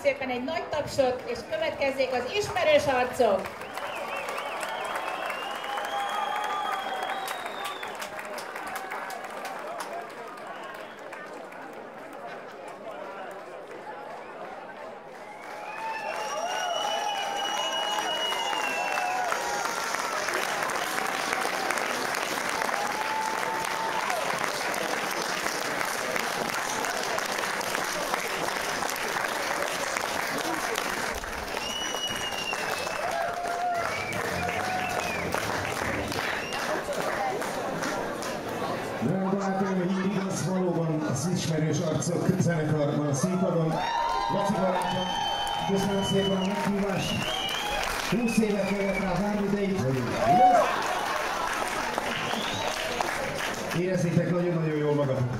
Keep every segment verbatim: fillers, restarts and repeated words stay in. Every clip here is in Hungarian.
szépen egy nagy tapsot, és következzék az ismerős arcok! Ismerős arcok zenekarban a színpadon. Laci barátom, köszönöm szépen a meghívást. húsz évet kellett rá várni, de itt vagyunk. Érezzétek nagyon-nagyon jól magatok.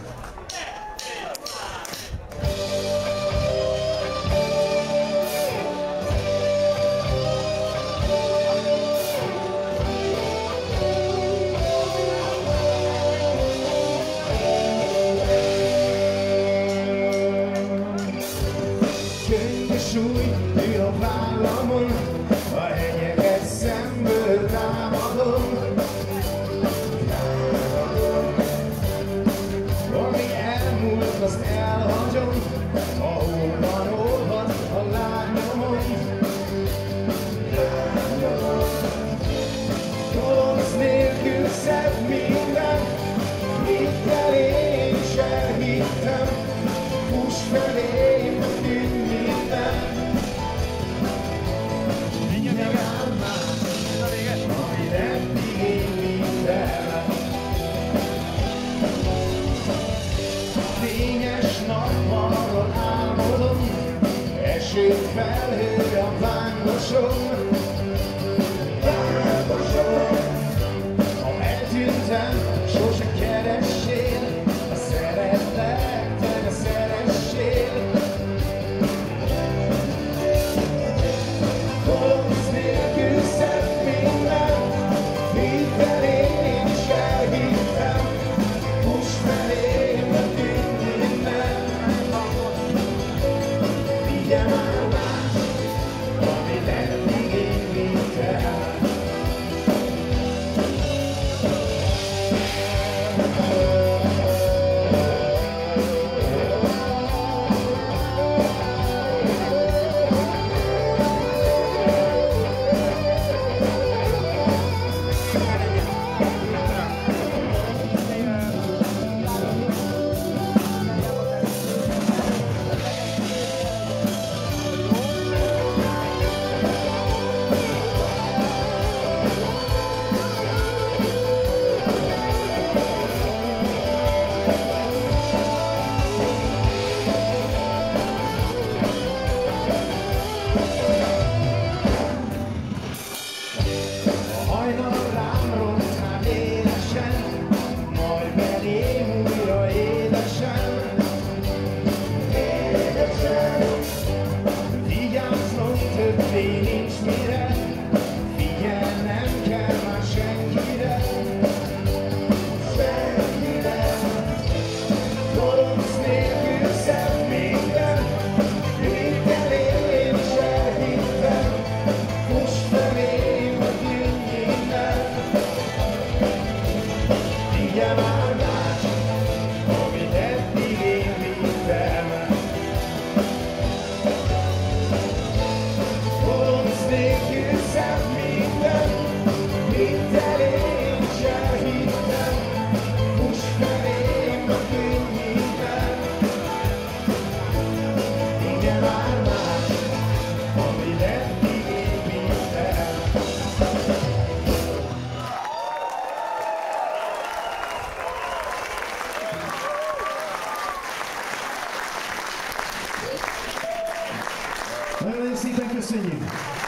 Nagyon szépen köszönjük!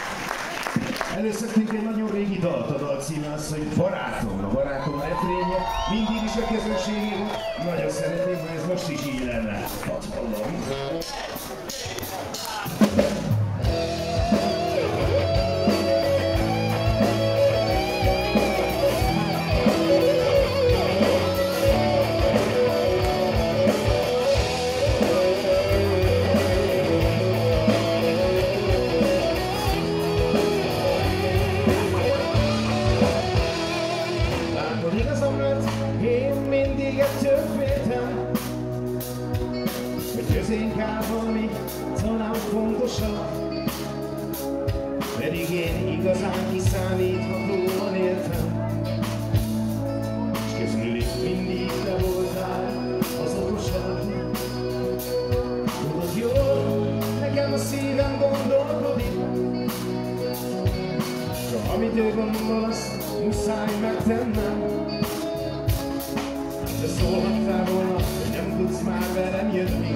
Először egy nagyon régi dalt, a dal címe az, hogy Barátom, a barátom refrénye. Mindig is a közönségé volt. Nagyon szeretném, hogy ez most is így lenne. Hadd hallom. talán fontosabb, pedig én igazán kiszámíthatóan éltem, és közülük mindig te voltál az okosabb. Tudod jól, nekem a szívem gondolkodik, s amit ő gondol, azt muszáj megtennem. De szólhattál volna, hogy nem tudsz már velem jönni,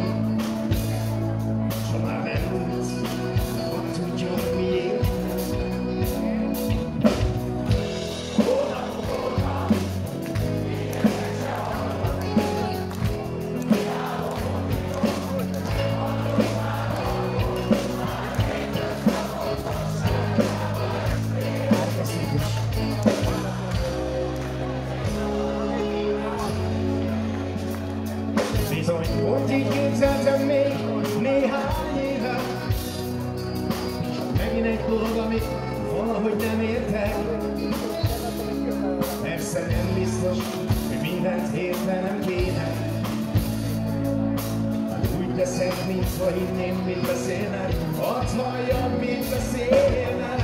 s ha már nem tudsz, akkor tudja, hogy miért. Bizony, pont így képzeltem még néhány éve, megint egy dolog, amit valahogy nem értek. Persze nem biztos, hogy mindent értenem kéne, hát úgy teszek, mintha hinném, mit beszélnek, hadd halljam, mit beszélnek.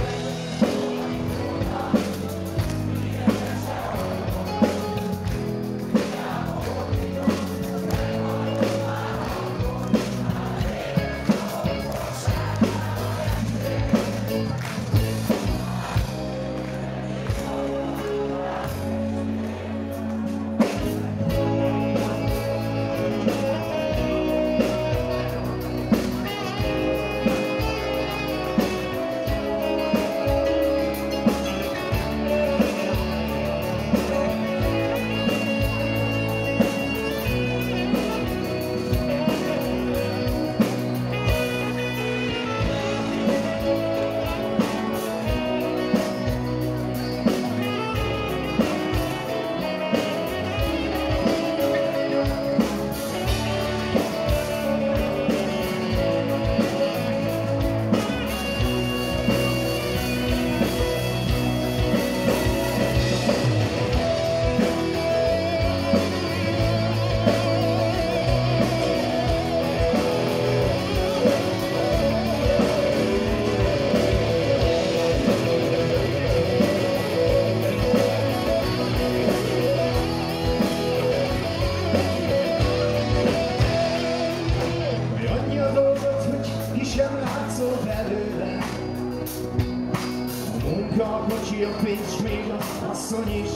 A kocsi, a pénz, még az asszony is.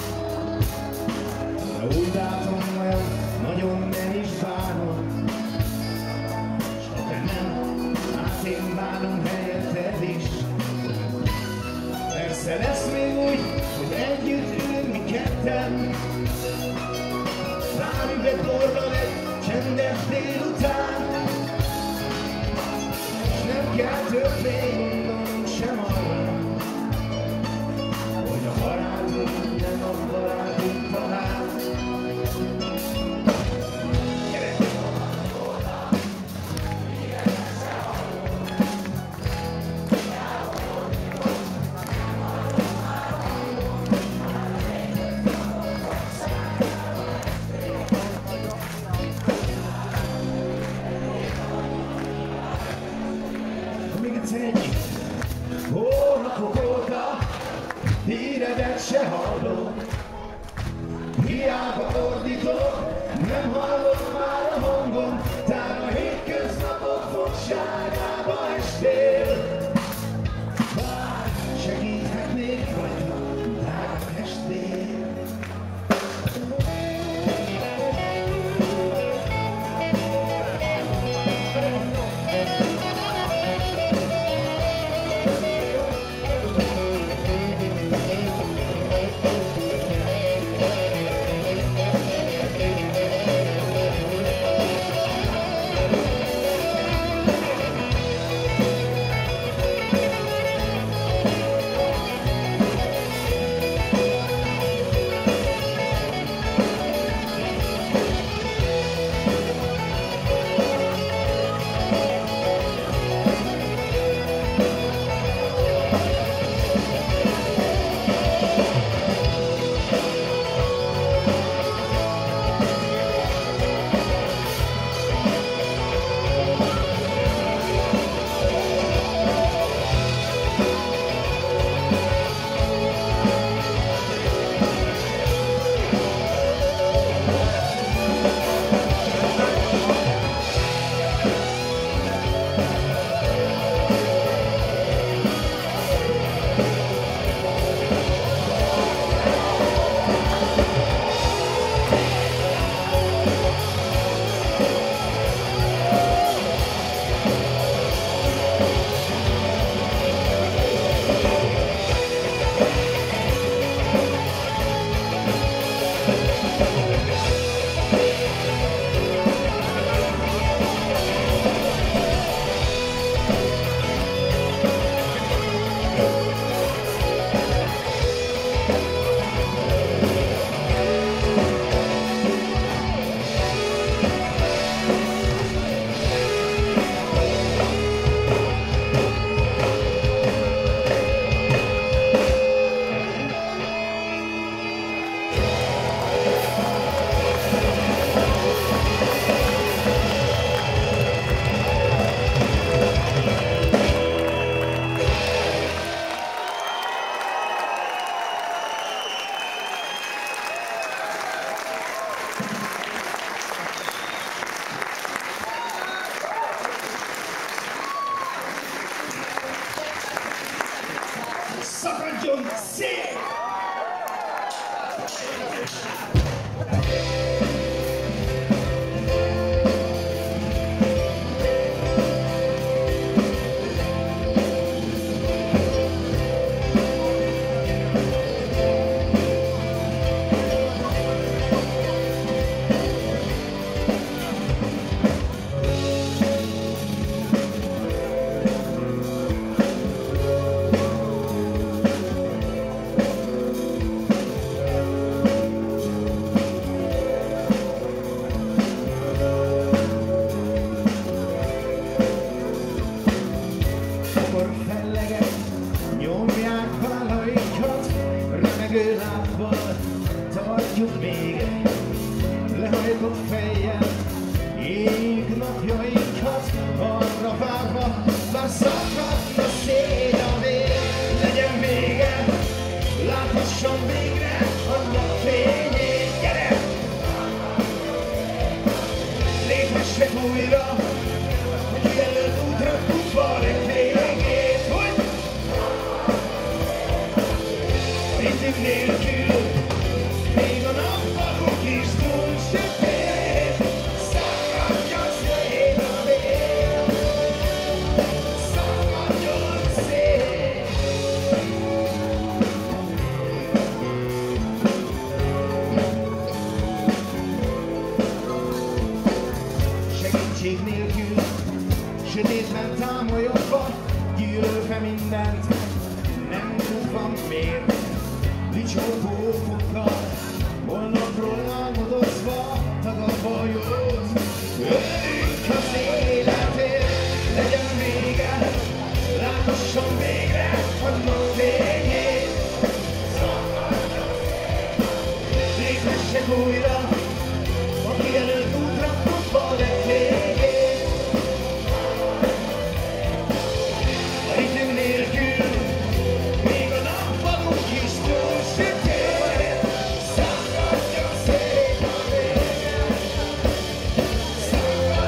De úgy látom, olyan nagyon nem is bánom, s ha te nem, hát én bánom helyetted is. Persze lesz még úgy, hogy együtt ülünk mi ketten, rámig egy borral egy csendes délután, s nem kell többé gondolnunk sem arra, hogy a barátunk nem a barátunk talán. Még egyszer egyik. Hónapok óta híredet se hallom, hiába ordítok, nem hallod már a hangom, tán a hétköznapok fogságába estél. Bár segíthetnék rajta, drága testvér. Szép! Nyomják vállainkat, remegő lábbal tartjuk még. Lehajtott fejjel éljük napjainkat, arra várva, már szakadna szét a vér. Legyen vége, láthassam végre a napfényét. Gyere! Léphessek újra, hogy mielőtt útra futva reggélégét, hogy ritük nélkül, még a nappalunk is túl sötét. Szakadjon szét a vér, szakadjon szét. Segítség nélkül, sötétben támolyogva, gyűlölve mindent, nem tudva miért. Licsolgó fokkal, holnapról álmodozva, tagadva a jót. Öljünk az életért, legyen vége, láthassam végre a napfényét. Léphessek újra, a kijelölt útra futva legvégét. A ritük nélkül, még a nappalunk is túl sötét. Szakadjon szét a vér, szakadjon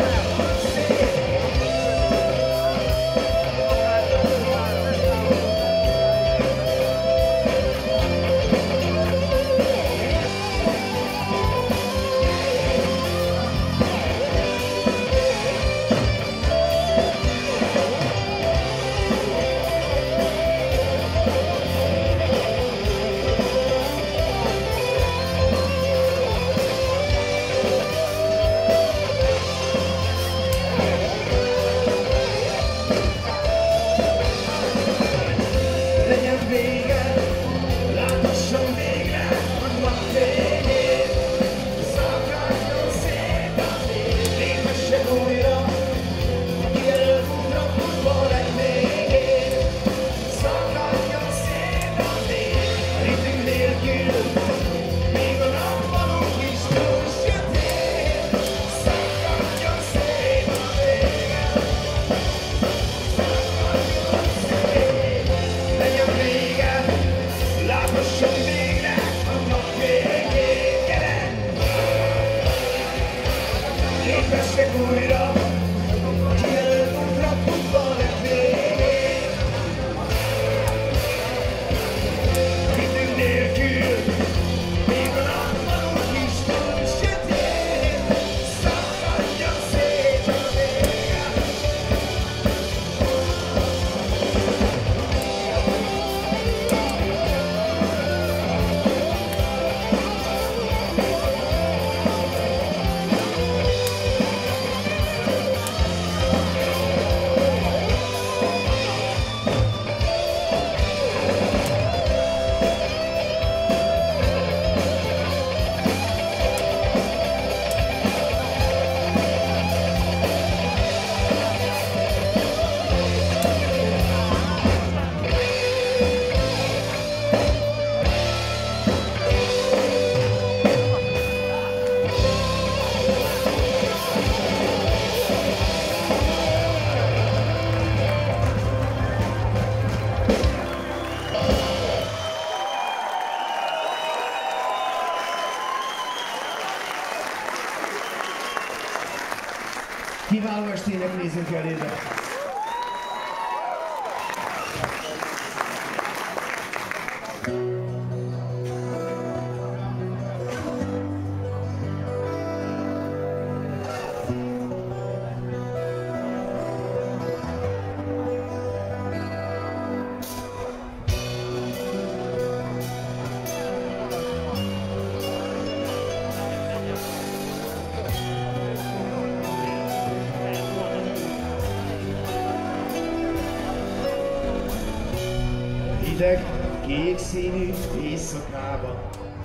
hideg, kék színű éjszakába.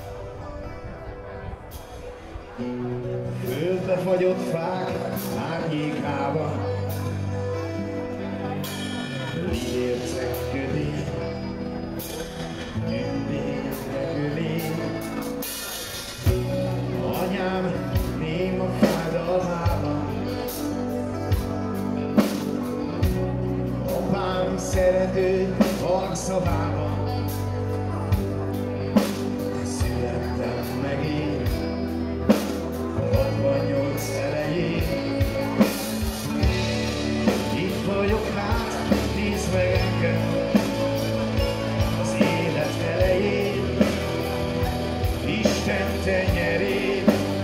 Földbe fagyott fák árnyékába, lércek kövé, tündérre kövé. Anyám néma fájdalmában, apám szerető hangszavában. Születtem meg én hatvannyolc elején. Itt vagyok hát, nézd meg engem az élet elején, Isten tenyerén.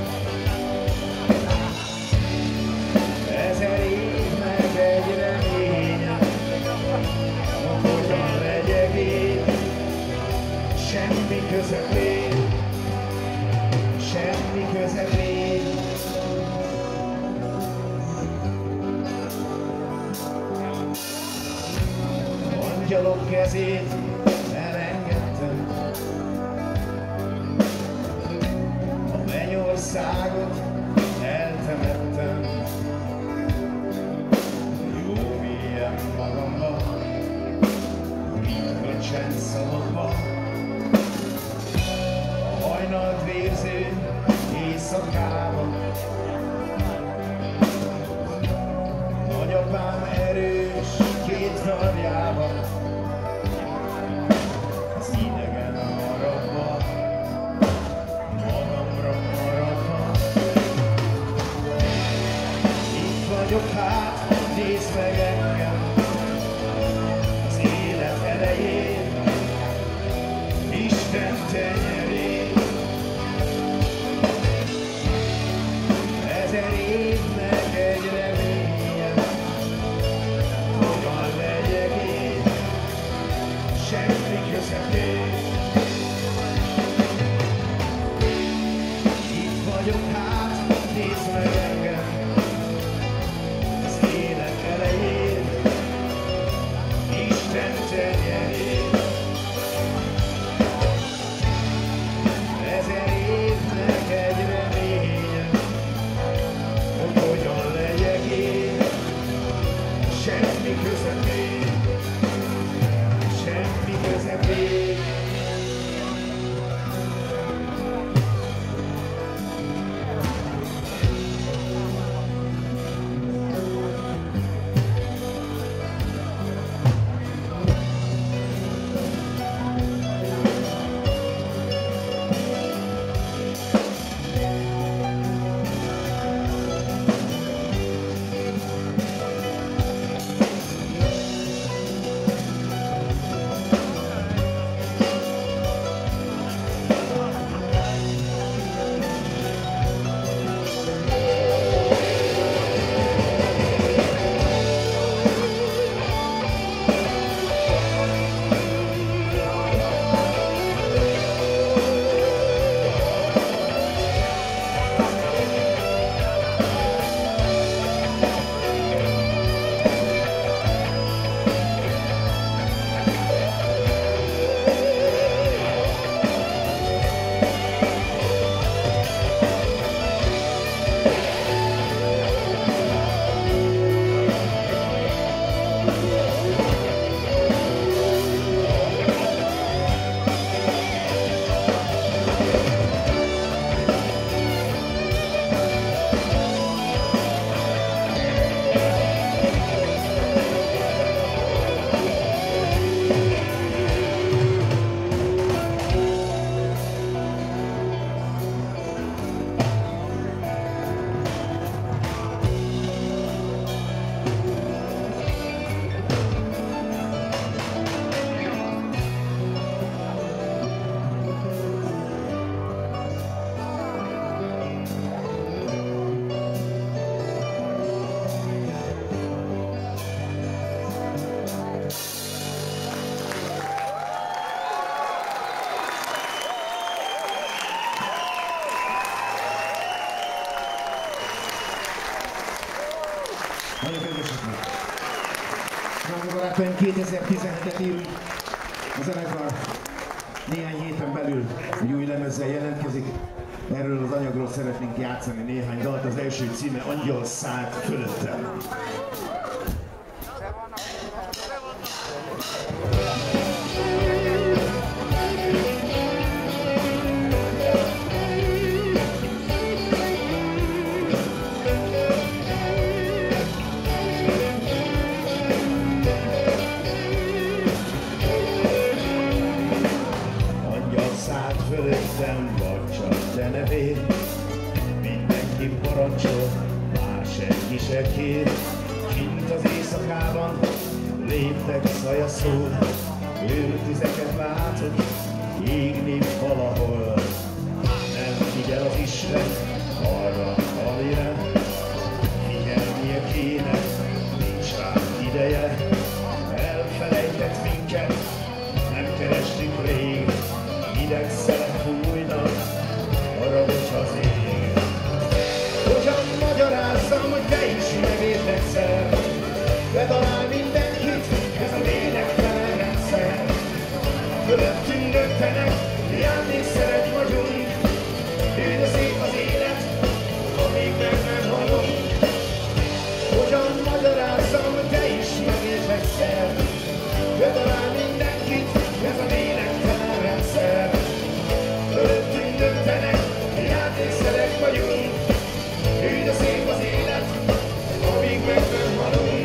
Ezer év meg egy reményem, hogyan legyek én, semmi közepén, semmi közepén. Angyalok kezét elengedtem, a mennyországot eltemettem. Jó mélyen magamba, mint a csend szavakba, a hajnalt vérző éjszakában. Nagyapám erős két karjában, az idegen harapva, magamra maradva. Itt vagyok hát, nézd meg engem az élet elején, Isten tenyerén. Ezer év meg egy reményem, hogyan legyek én, semmi közepén. Itt vagyok hát, nézd meg engem az élet elején, Isten tenyerén. Ezer év meg egy reményem, hogy hogyan legyek én, semmi közepén, semmi közepén. Nagyon kedveseknek! Drága barátaim, kétezer-tizenhetet írunk. A zenekar néhány héten belül egy új lemezzel jelentkezik. Erről az anyagról szeretnénk játszani néhány dalt. Az első címe Angyal szállt fölöttem. Fölöttem vagy csak te nevéd, mindenki parancsol, már senki se kér. Kint az éjszakában léptek szaja szól, lőtüzeket látod égni valahol. Nem figyel az Isten arra, amire figyelnie kéne, nincs rá ideje. Elfelejtett minket, nem kerestük rég, hideg szelek fújnak, haragos az ég. Hogyan magyarázzam, hogy te is megérd egyszer, betalál mindenkit, ez a lényegtelen rendszer. Fölöttünk döntenek, játékszeret vagyunk, ő de szép az élet, amíg meg nem halunk. Hogyan magyarázzam, hogy te is megérd egyszer, betalál mindenkit, ez a lényegtelen rendszer. Fölöttünk döntenek, játékszerek vagyunk, ő de szép az élet, amíg meg nem halunk.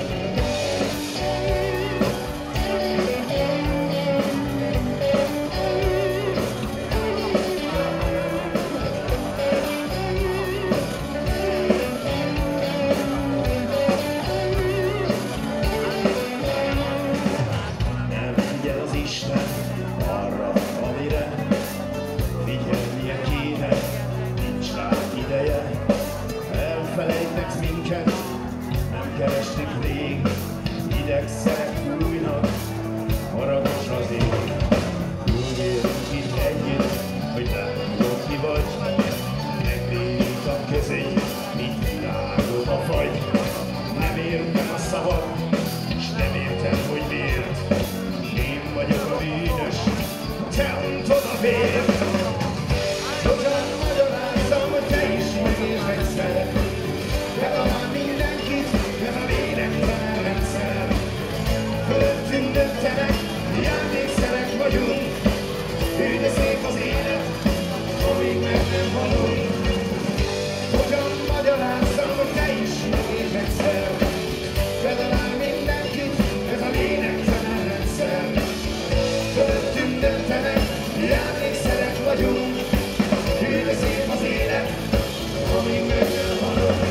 Nem figyel az Isten arra, amire figyelnie kéne, nincs rá ideje. Elfelejtett minket, nem kerestük rég, hideg szerek fújnak, haragos az ég. Úgy élünk itt együtt, hogy látod ki vagy, megnézd a közény, mit rágod a fagy. Nem értem a szavad, s nem értem, hogy miért. Én vagyok a bűnös, te ontod a vért. Hogyan magyarázzam, hogy te is megérd egyszer, betalál mindenkit, ez a lényegtelen rendszer. Fölöttünk döntenek, játékszerek vagyunk, ő de szép az élet, amíg meg nem halunk. Hogyan magyarázzam, hogy te is megérd egyszer, betalál mindenkit, ez a lényegtelen rendszer. Fölöttünk döntenek, játékszerek vagyunk, ő de szép az élet, amíg meg nem halunk.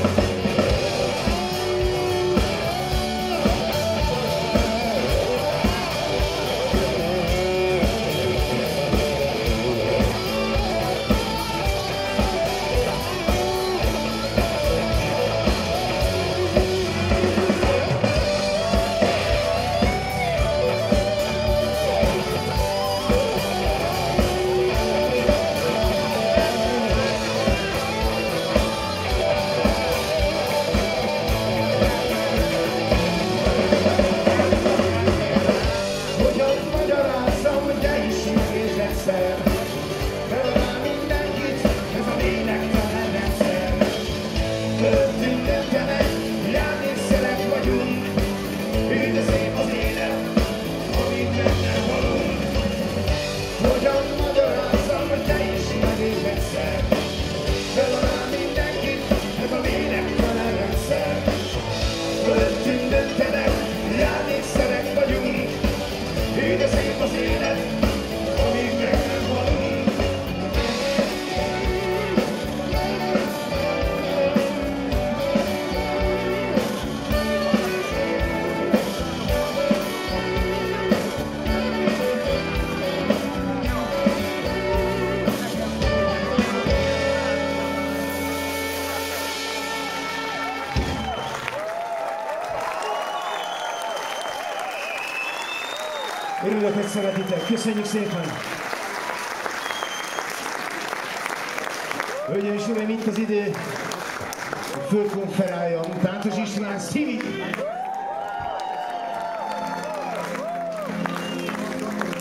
Örülök, hogy szeretitek. Köszönjük szépen! Hölgyeim és uraim, itt az idő, hogy fölkonferálja a Tántos István Stevie!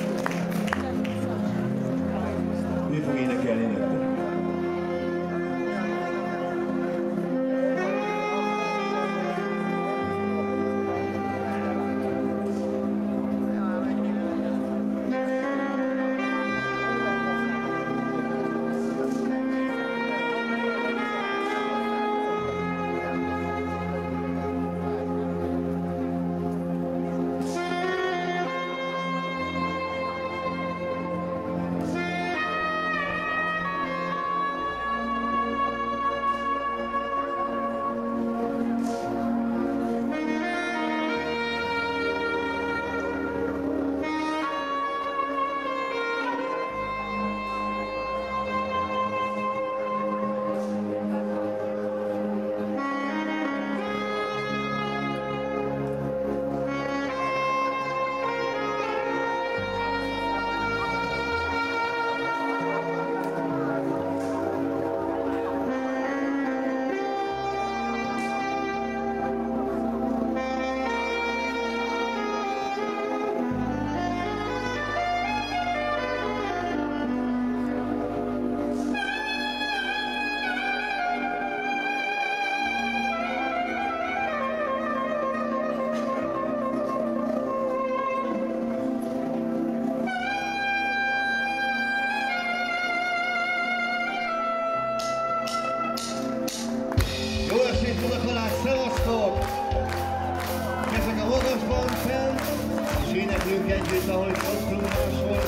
Mint ahogy szoktunk máshol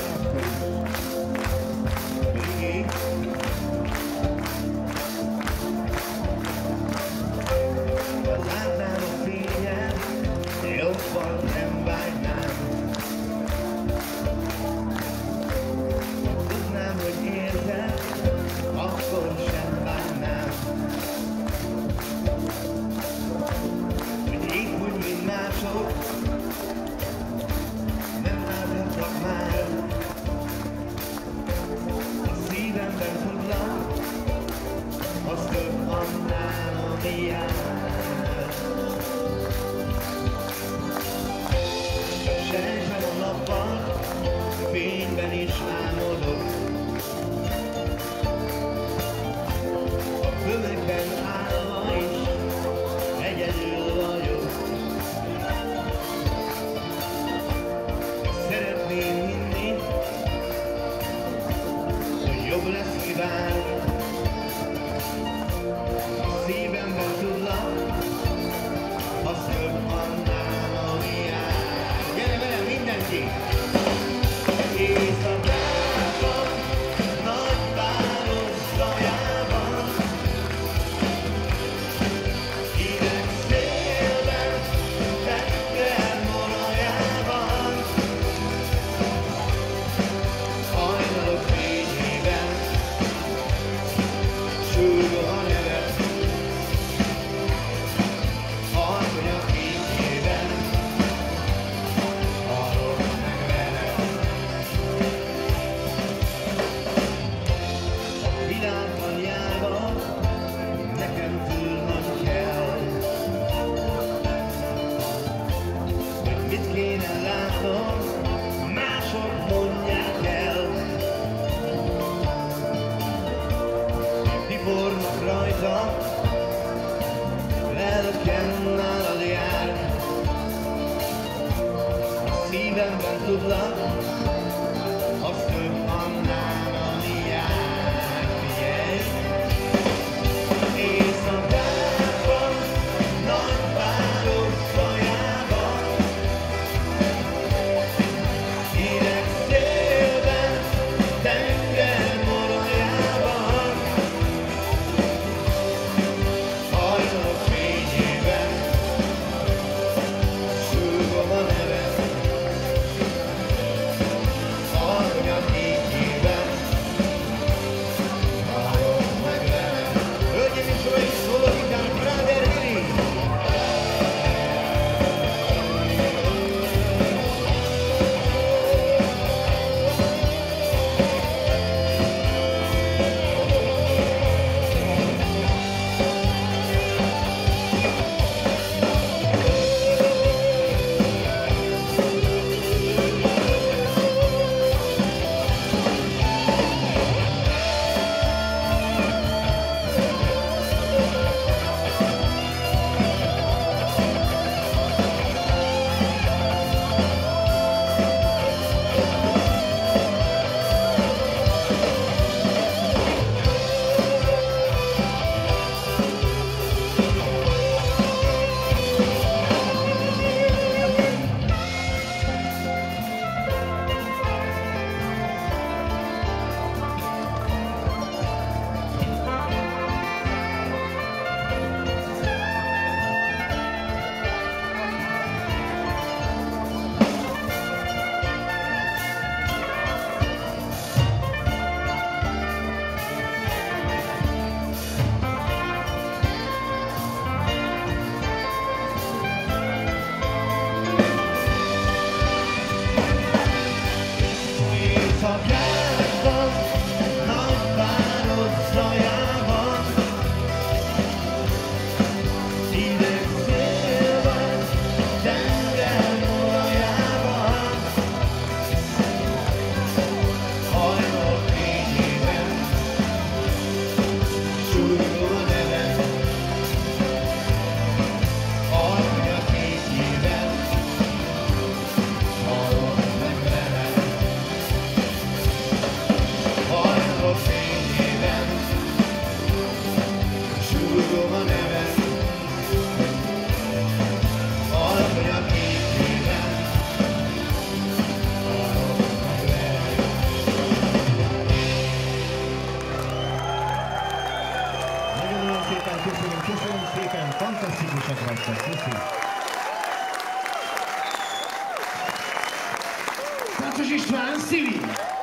régi. Ha látnám a fényed, jobban nem vágynám. Tudnám, hogy érzed, akkor sem bánnám. Hogy így úgy, mint mások, nem láthatlak már. A szívemben tudlak, az több annál, ami jár. Sejtem a nappal, fényben is álmodok. A földekben állva is egyedül vagyok. Szeretném hinni, hogy jobb lesz, ki vár. A szívemben tudlak, az több annál, ami jár. Gyere velem mindenki! Éjszakában, nagy város zajában, hideg szélben, tenger morajában, hajnalok fényében, súgom a nevet, harkonyak fényében, hallom meg veled. A világban járva, nekem tudnom kell, hogy mit kéne látnom, mások mondják el. Tipornak rajta, lelkem nálad jár. A szívemben tudlak, az több annál, ami jár. Figyelj! Éjszakában, nagy város zajában, hideg szélben, tenger morajában, hajnalok fényében, súgom a nevet, Harcos István, Szili!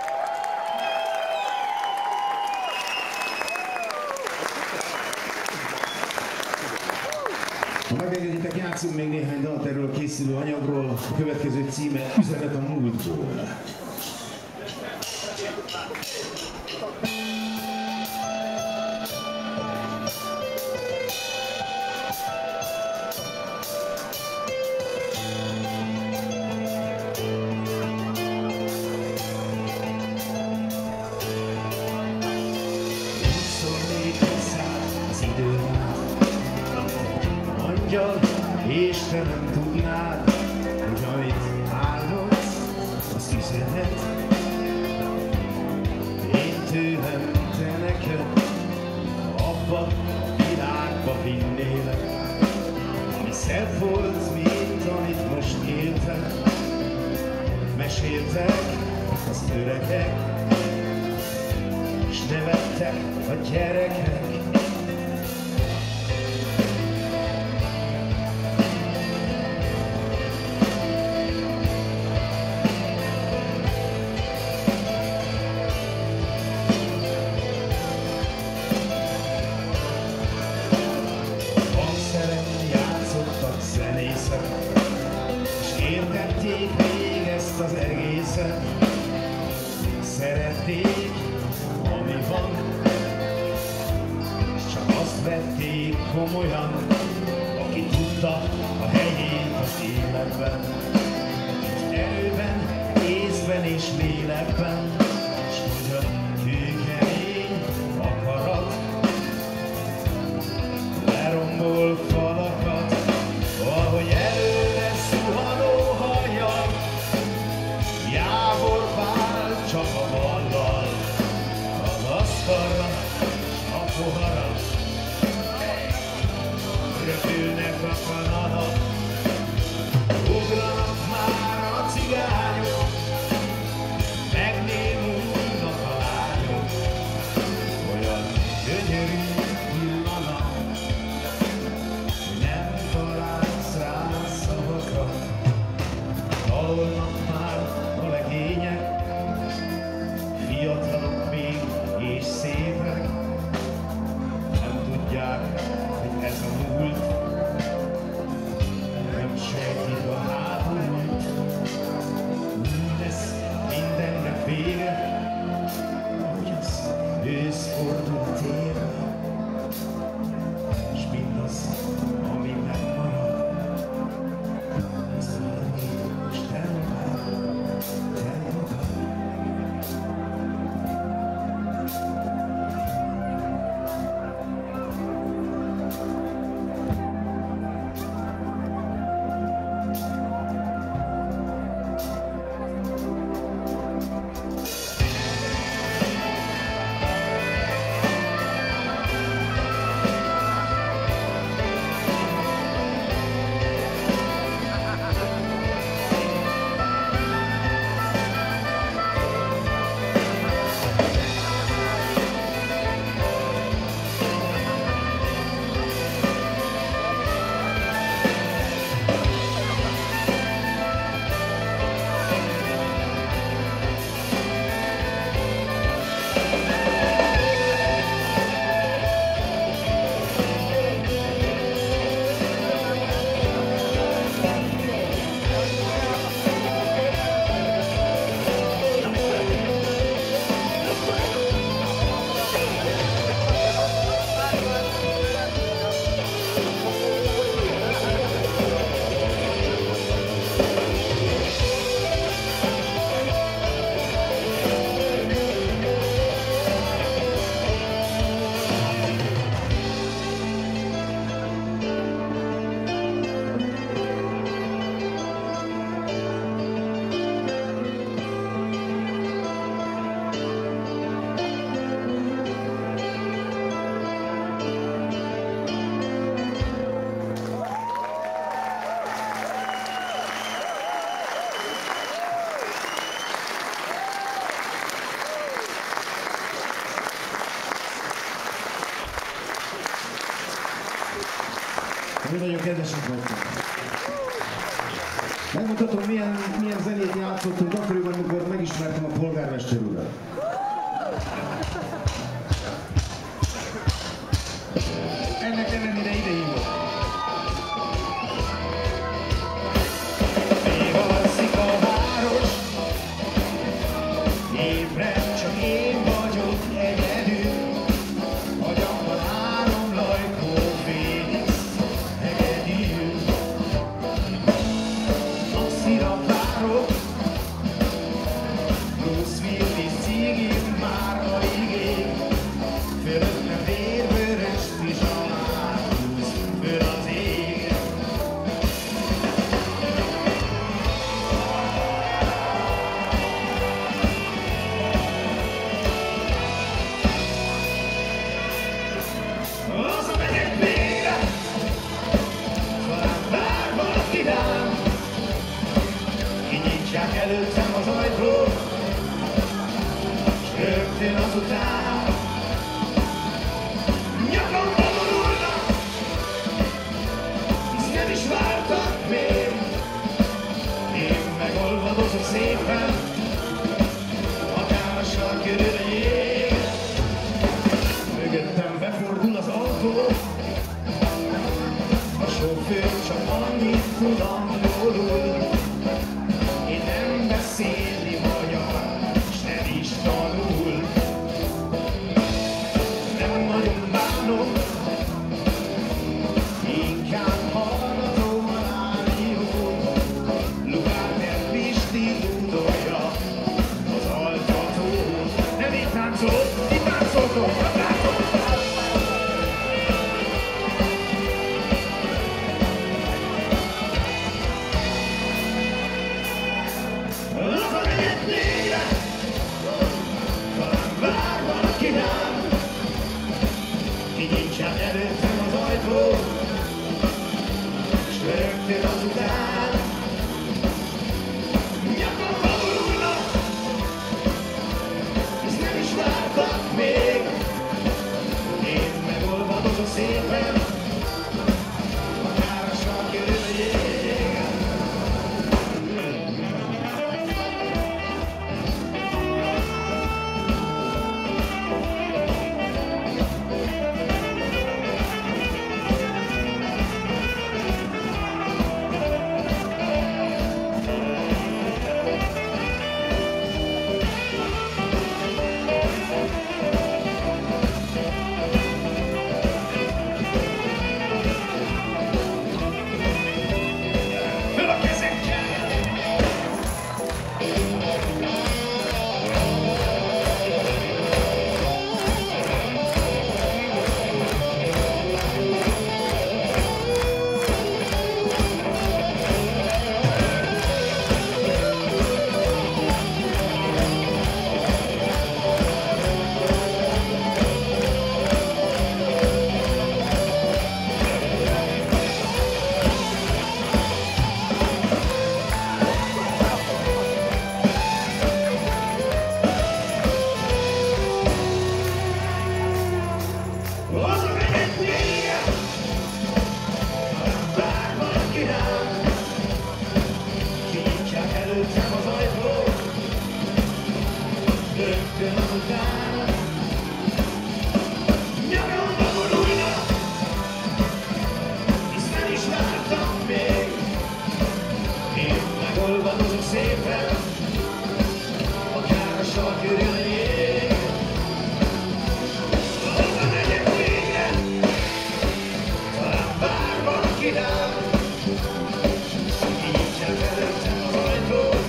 Ha megengeditek, játszunk még néhány dalt erről a készülő anyagról. A következő címe Üzenet a múltból. És te nem tudnád, hogy amit álmodsz, az üzenet. Én tőlem, te neked, abba a világba vinnélek, ami szebb volt, mint amit most éltem. Meséltek az öregek, s nevettek a gyerekek. Az egészen szerették, ami van, csak azt vették komolyan, aki tudta a helyét az életben, erőben, észben és lélekben, s hogy a kőkemény akarat lerombol falakat, ahogy előre szuhanó hajjal Jávor Pál csak a vallal, az asztalra, a pohara, röpülnek a kanalat, ugranak már a cigányok, megnémulnak a lányok, olyan gyönyörű pillanat, hogy nem találsz rá szavakat, dalolnak már a legények, fiatalok még és szépek, nem tudják, hogy ez a múlt, nem sejtik a háborút, úgy lesz mindennek vége, ahogy az ősz fordul térre, s mindaz, ami megmarad, ez valami, és te magad, te magad. Mi nagyon kedvesek vagytok. Megmutatom, milyen, milyen zenét játszottunk akkoriban, amikor megismertem a polgármester urat. Ennek ellenére ide hívott. Még alszik a város, ébren csak én vagyok egyedül. Agyamban három lajkó fénisz hegedű. Napszira várok, Bruce Willis cigim már alig ég. Fölöttem vérvörös pizsamát húz föl az ég. Hazamegyek végre, talán vár valaki rám. Kinyitják előttem az ajtót, s rögtön azután nyakamba borulnak, hisz nem is vártak még. Én megolvadozok szépen, akár a sark körül a jég. Mögöttem befordul az autó, a sofőr csak annyit tud angolul. Én nem beszélni magyar, s nem is tanul. Nem nagyon bánom, inkább hallgatom a rádiót. Lugárter Pisti dúdolja az altatót. Nem itt táncol, itt táncoltok, látom! Hazamegyek végre, talán vár valaki rám. Kinyitják előttem az ajtót, s rögtön azután nyakamba borulnak, hisz nem is vártak még. Én megolvadozok szépen, akár a sark körül a jég. Föl a kezekkel! Hazamegyek végre, talán vár valaki rám. Kinyitják előttem az ajtót, rögtön azután nyakamba borulnak, hisz nem is vártak még. Én megolvadozok szépen, akár a sark körül a jég. Hazamegyek végre, talán vár valaki rám. Kinyitják előttem az ajtót,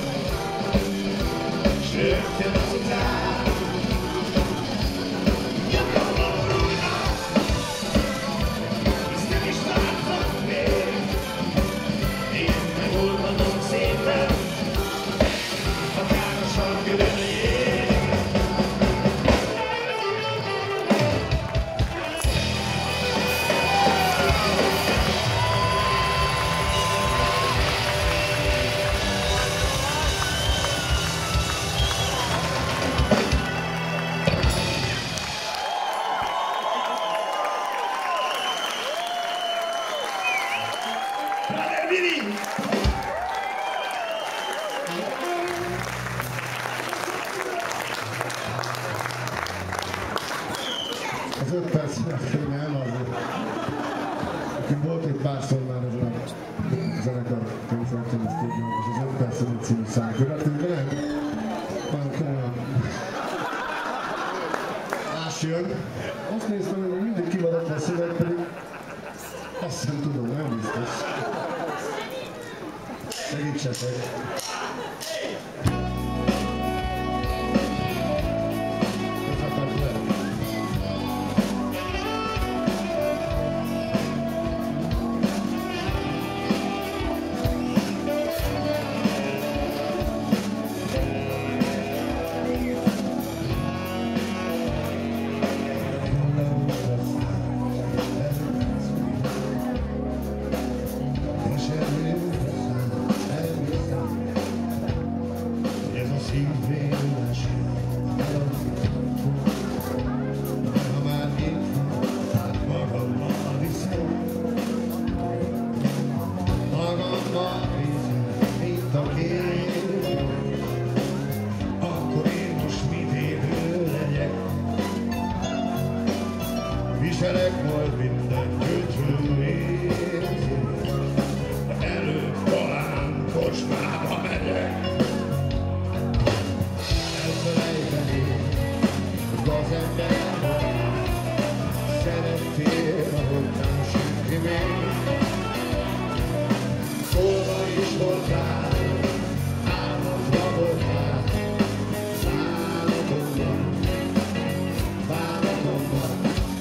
s rögtön azután nyakamba borulnak, hisz nem is vártak még. Én megolvadozok szépen, Nem, azért. Nekünk volt egy párszor már ez a zenekar koncerten, és az öt perc egy című szám követünk, de nem? Már kell. Más jön. Azt néztem, hogy mindig kimaradva a szöveg, pedig azt sem tudom, nem biztos. Segítsetek! Viselek majd minden gyötrő érzést, előbb talán kocsmába megyek. Elfelejteni a gazember vagy, szerettél, ahogy nem senki még. Szólva is voltál, álmodva voltál, bánatomban, bánatomban.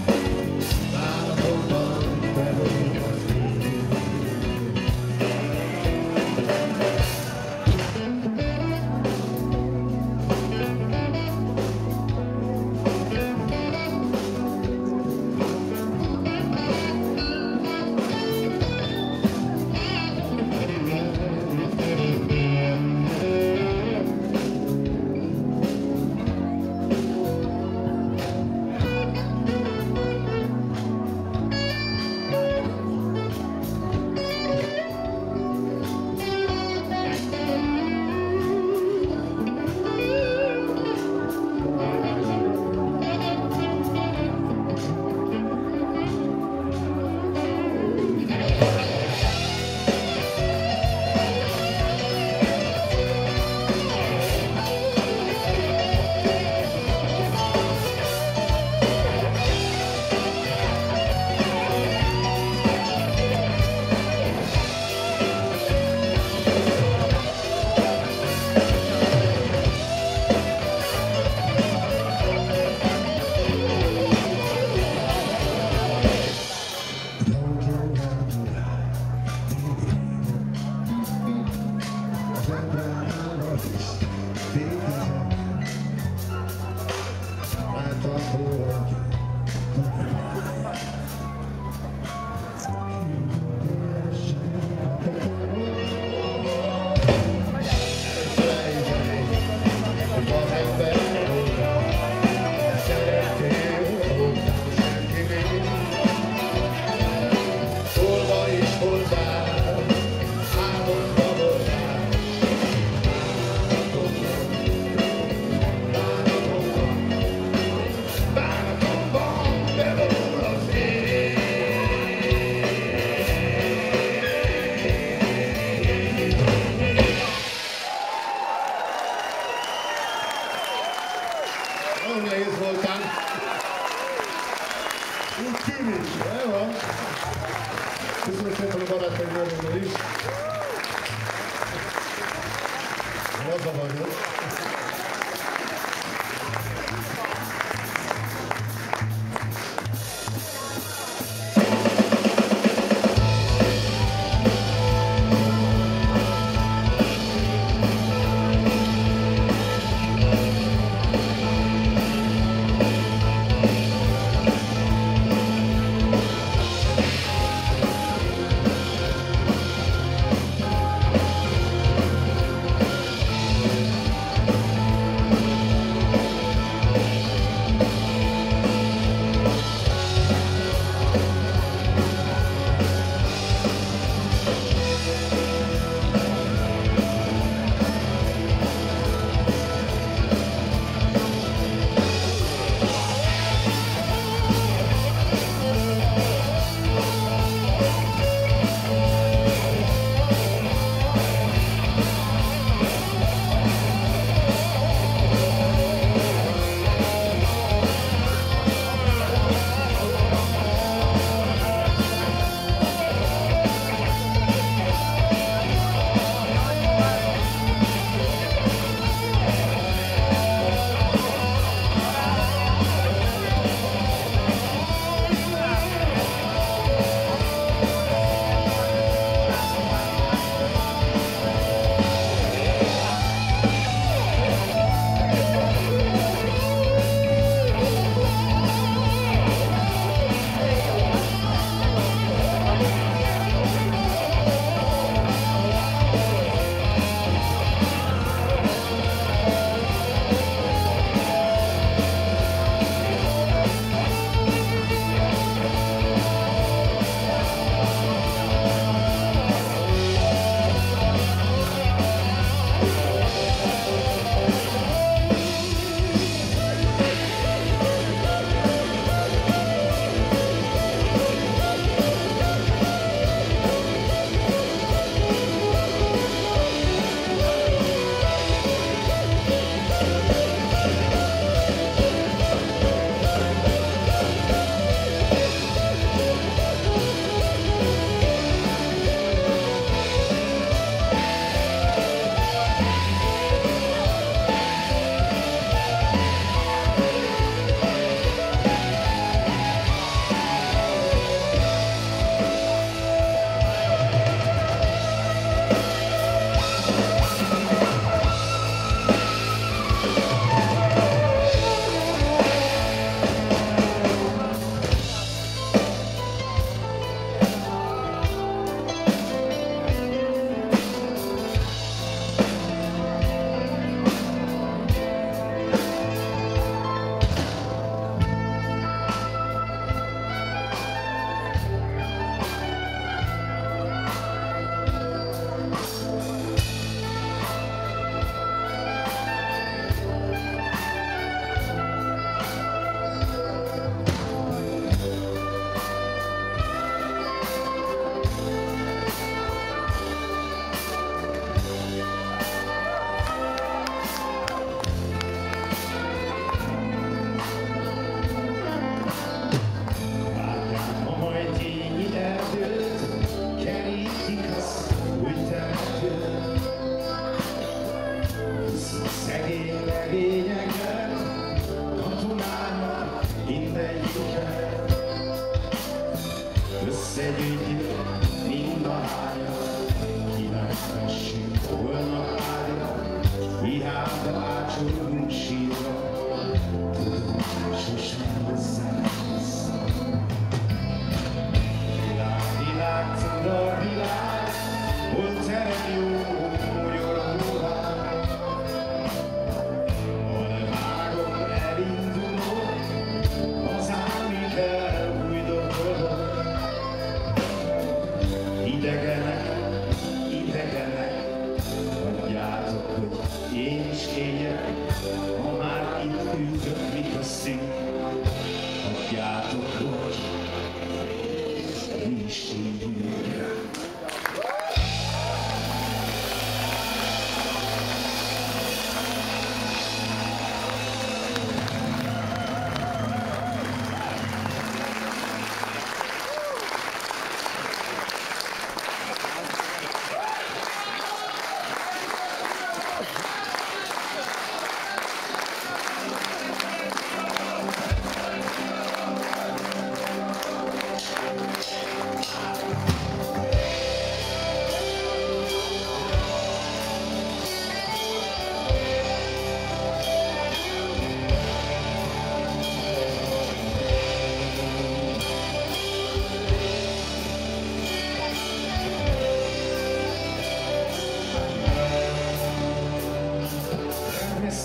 Köszönöm szépen a barátaim nevében is. Haza vagyok.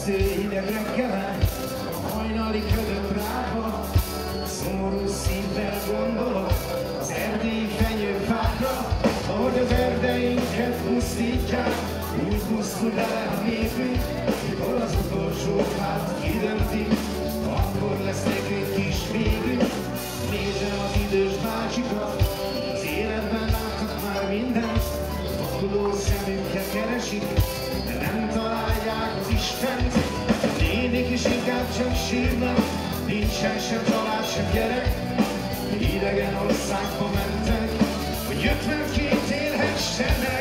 Ijesztő hideg reggelen, a hajnali ködök rába, szomorú szívvel gondolok az erdélyi fenyőfákra, ahogy az erdeinket pusztítják, úgy pusztul el a népünk, mikor az utolsó fát kidöntik, akkor lesz nekünk kis végünk. Nézem az idős bácsikat, az életben láttak már mindent, vakuló szemükkel keresik, de nem találják az Istent. Nénik is inkább csak sírnak, nincsen sem család, sem gyerek, idegen országba mentek, hogy ötvenkét élhessenek.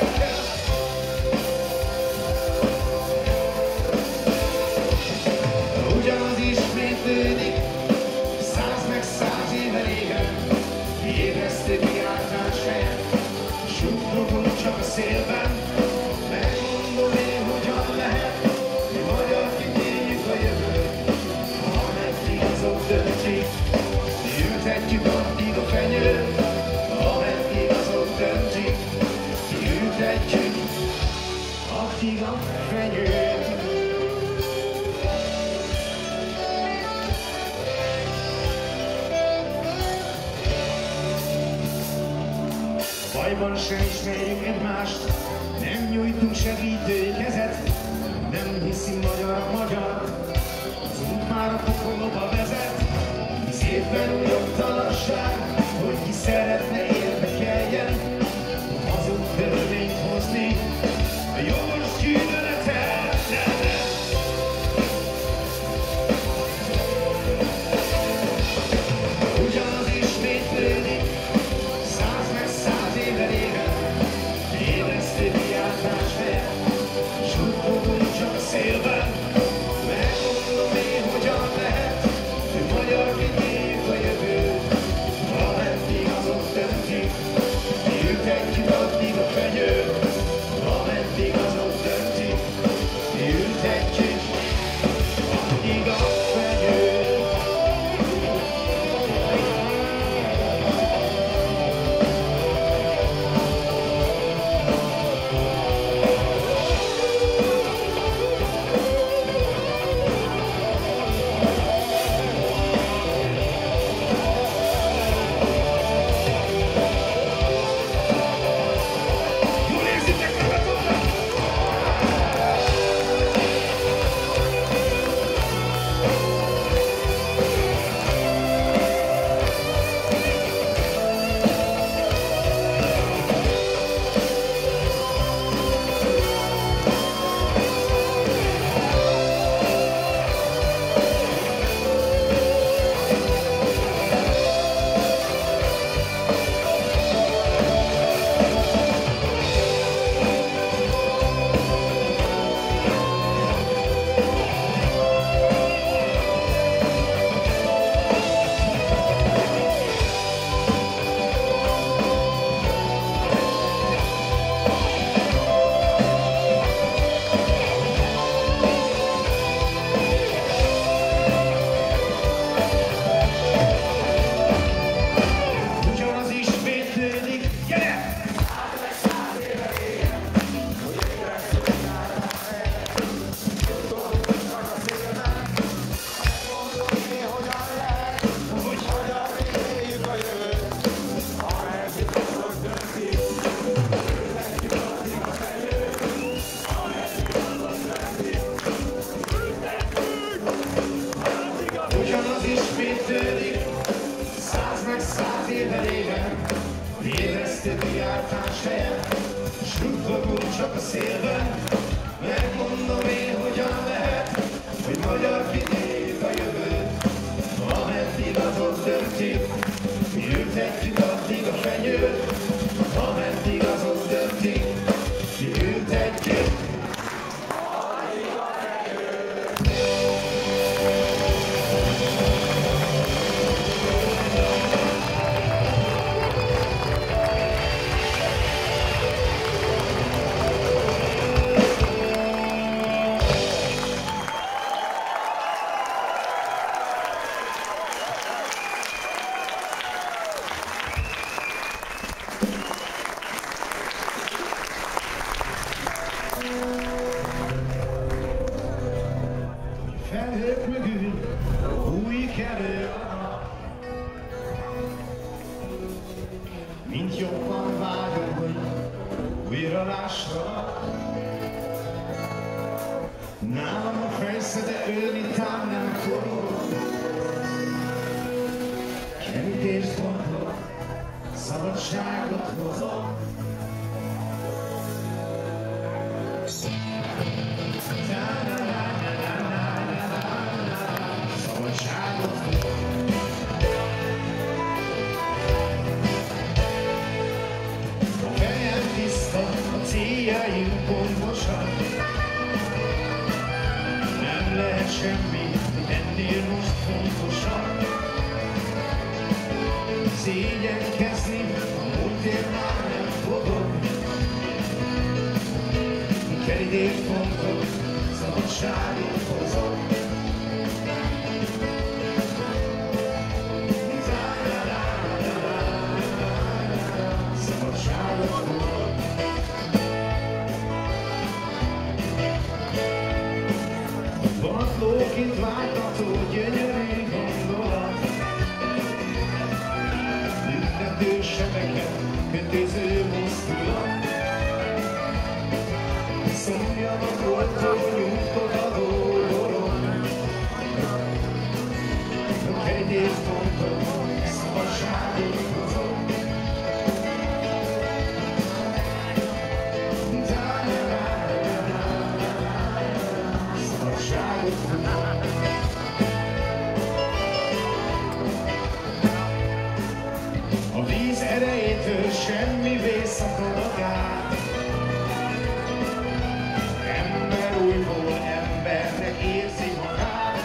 Ugyanaz ismétlődik, száz meg száz éve régen, ébresztő kiáltás helyen, suttogunk csak a szélben. Megmondom én, hogyan lehet, mi magyar kitéljük a jövőt, ameddig azok döntik, ültetjük addig a fenyőt, ameddig azok döntik, ültetjük addig a fenyőt. Bajban sem ismerjük egymást, nem nyújtunk segítő kezet, nem hiszi magyar a magyar, az út már a pokolba vezet. Szépen úgy oktalasság, hogy ki szeretne érdekeljen, a hazug törvényt hozni, a jogos gyűlölet ellen. Ugyanaz ismétlődik, száz meg száz éve régen, ébresztő kiáltás helyen, suttogunk csak a szélben. Megmondom én, hogyan lehet, hogy magyar kitéljük a jövőt, ameddig azok döntik, ültetjük addig a fenyőt, ameddig azok döntik, ültetjük addig a fenyőt. Ugyanaz ismétlődik, száz meg száz éve régen, ébresztő kiáltás helyen, suttogunk csak a szélben. Megmondom én, hogyan lehet, hogy magyar kitéljük a jövőt, ameddig azok döntik, ültetjük addig a fenyőt, ameddig azok döntik, ültetjük. ők mögül újik elő a nap. Mint jobban vágyom, hogy újra lássalak. Nálam a fejsze, de ölni tám nem fogok. Kerítést gondolok, szabadságot hozok. Szabadságot hozok. A fejem tiszta, a céljaim pontosak. Nem lehet semmi, ennél most fontosabb. Szégyenkezni, a múltért már nem fogok. Kerítést fontos, szabadságot hozok. Szabadságot hozok. Vadlóként vágtató gyönyörű gondolat. Büntető sebeket, kötöző mozdulat. Szomjanak oltó, nyugtot adó dolog. A kerítést fontos, szabadságot hozok. Szabadságot hozok. A víz erejétől semmi vészakadok át. Ember újból embernek érzi magát.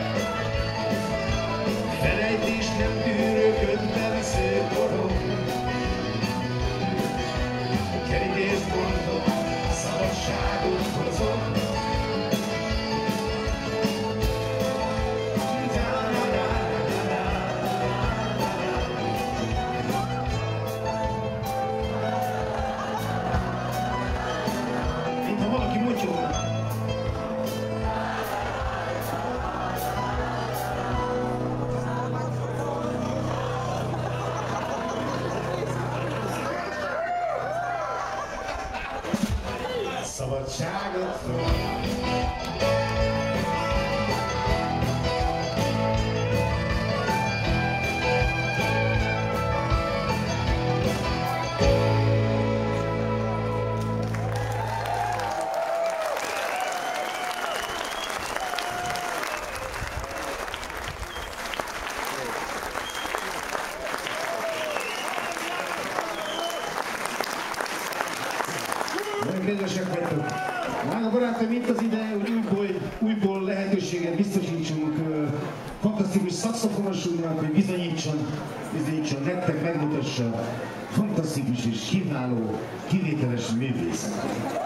Felejtés nem tűrőködbe visző dolog. Kerítést mondok, szabadságot hozok. Mintha valaki motyogna. Szabadságot hozok. Nagyon kedvesek vagytok. Drága barátaim, itt az ideje, hogy újból, újból lehetőséget biztosítsunk uh, fantasztikus szaxofonosunknak, hogy bizonyítson, bizonyítson nektek, megmutassa fantasztikus és kiváló, kivételes művészetet.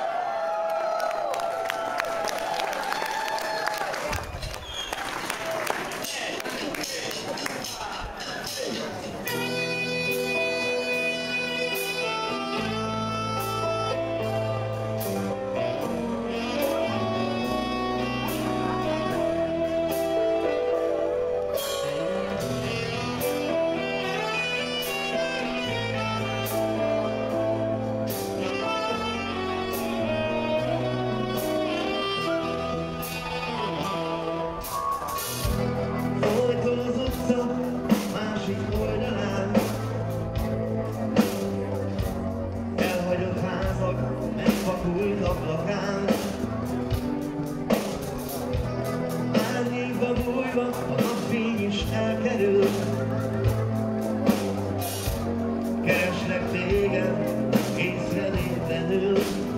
a napfény is elkerül. Kereslek téged észrevétlenül.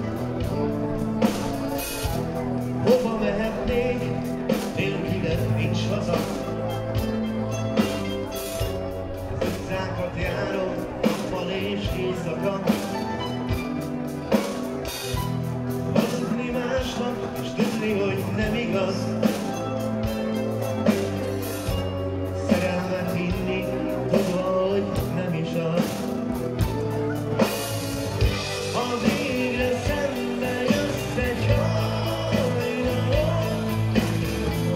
Hova mehetnék, nélküled nincs haza. Az utcákat járom, nappal és éjszaka. Hazudni másnak, és tudni, hogy nem igaz. Szerelmet hinni, tudva, hogy nem is az. Ha végre szembe jössz egy hajnalon,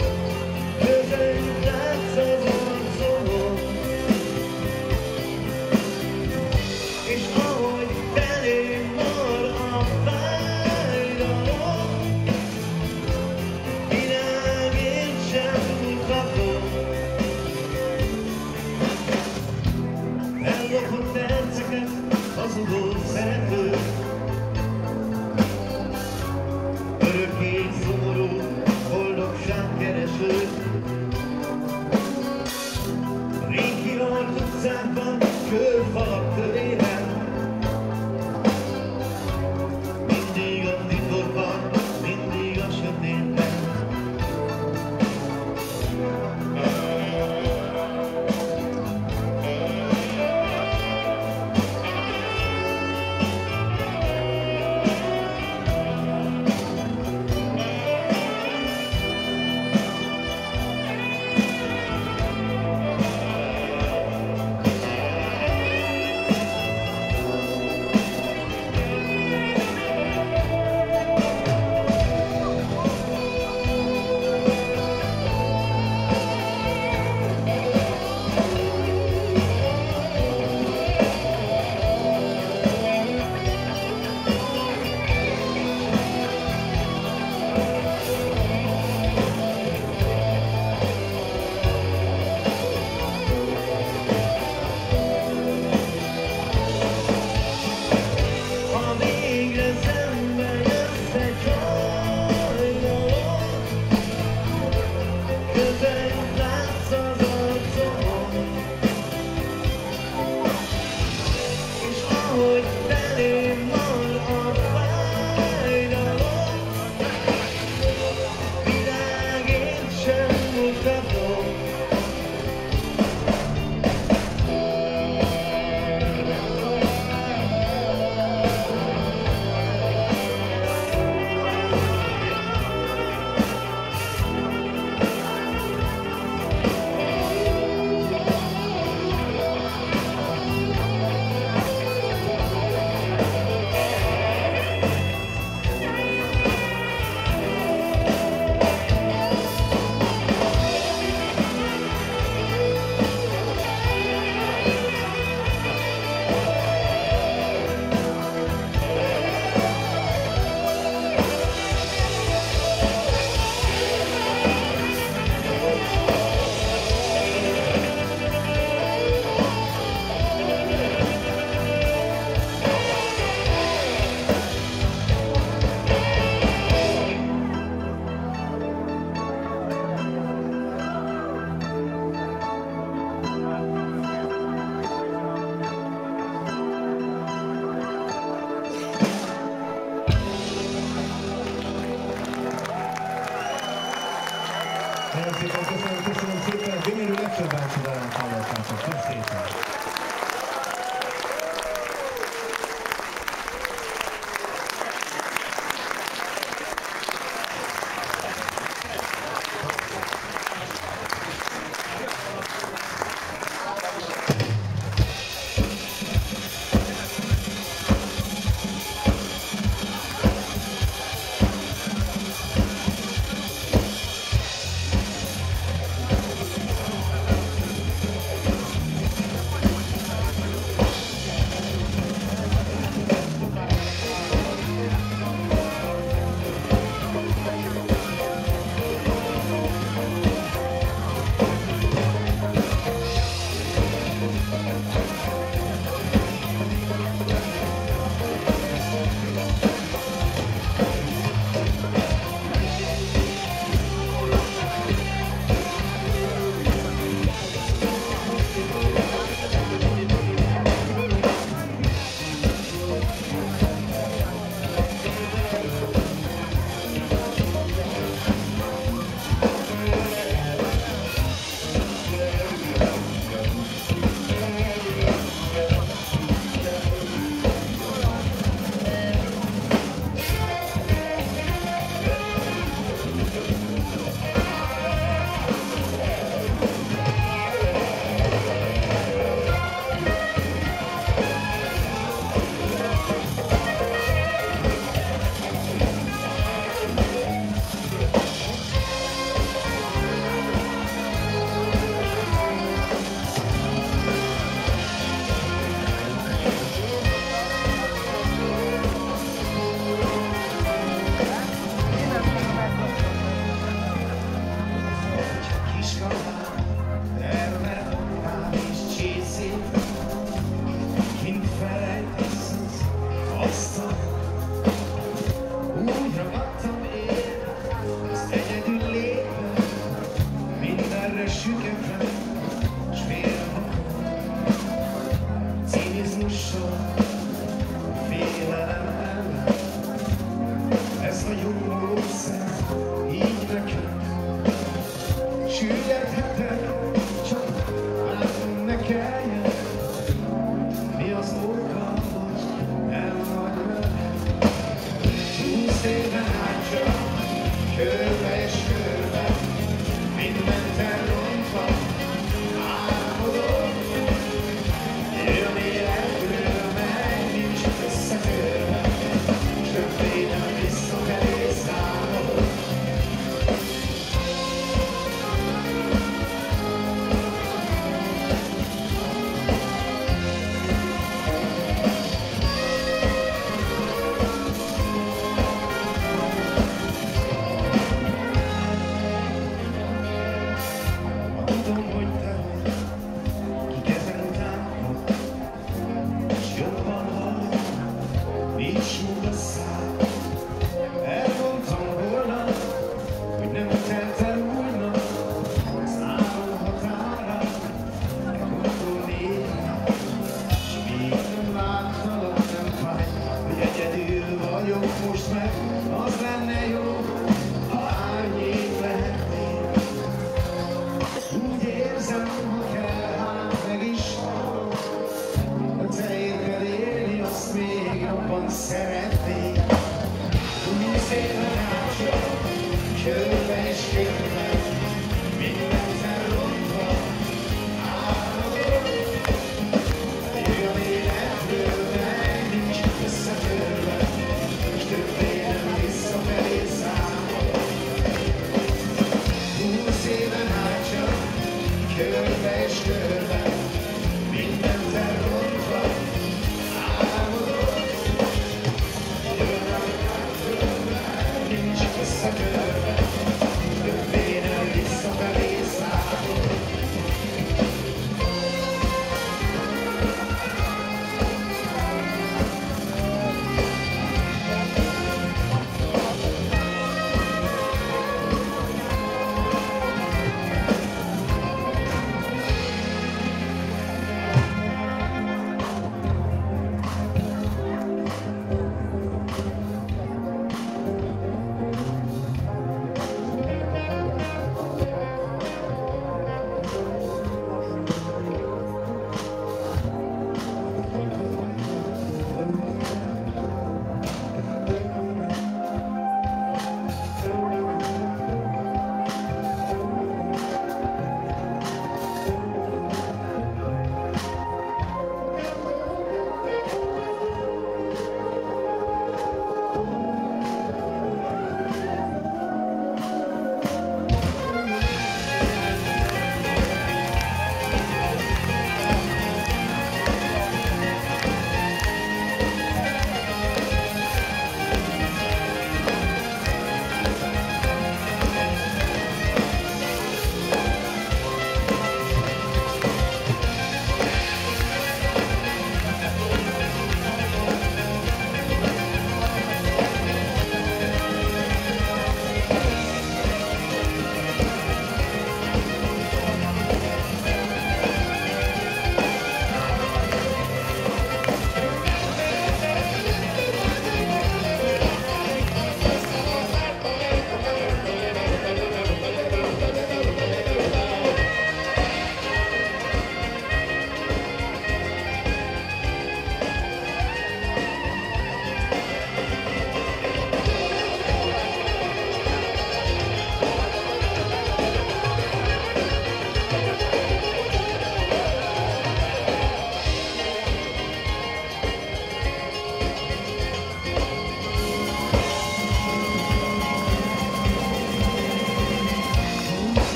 Nagyon szépen köszönöm, köszönöm szépen. Gyönyörű Lecser bácsi velem hallottátok. Köszönöm szépen.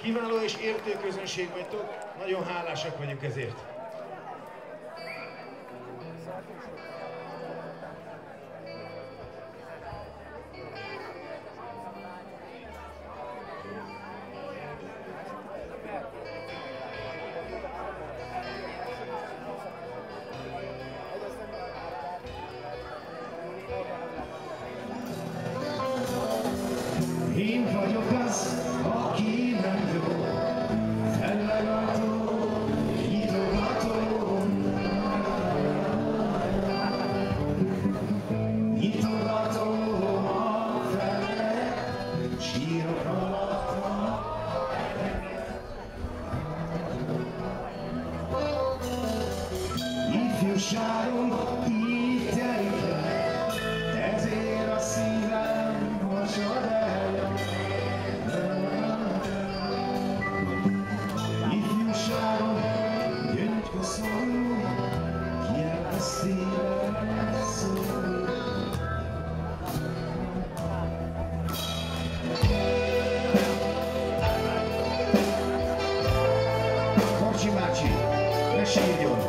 Kiváló és értő közönség vagytok, nagyon hálásak vagyunk ezért. Én vagyok az, aki nem jó, fellegató, nyitogató. Nyitogatom a fele, sírok alatta. Ifjúságom így telik le, ezért a szívem hasad el. Ifjúságom gyöngykös szorul, kielvesztére szorul. Korcsi bácsi, ne sírjon!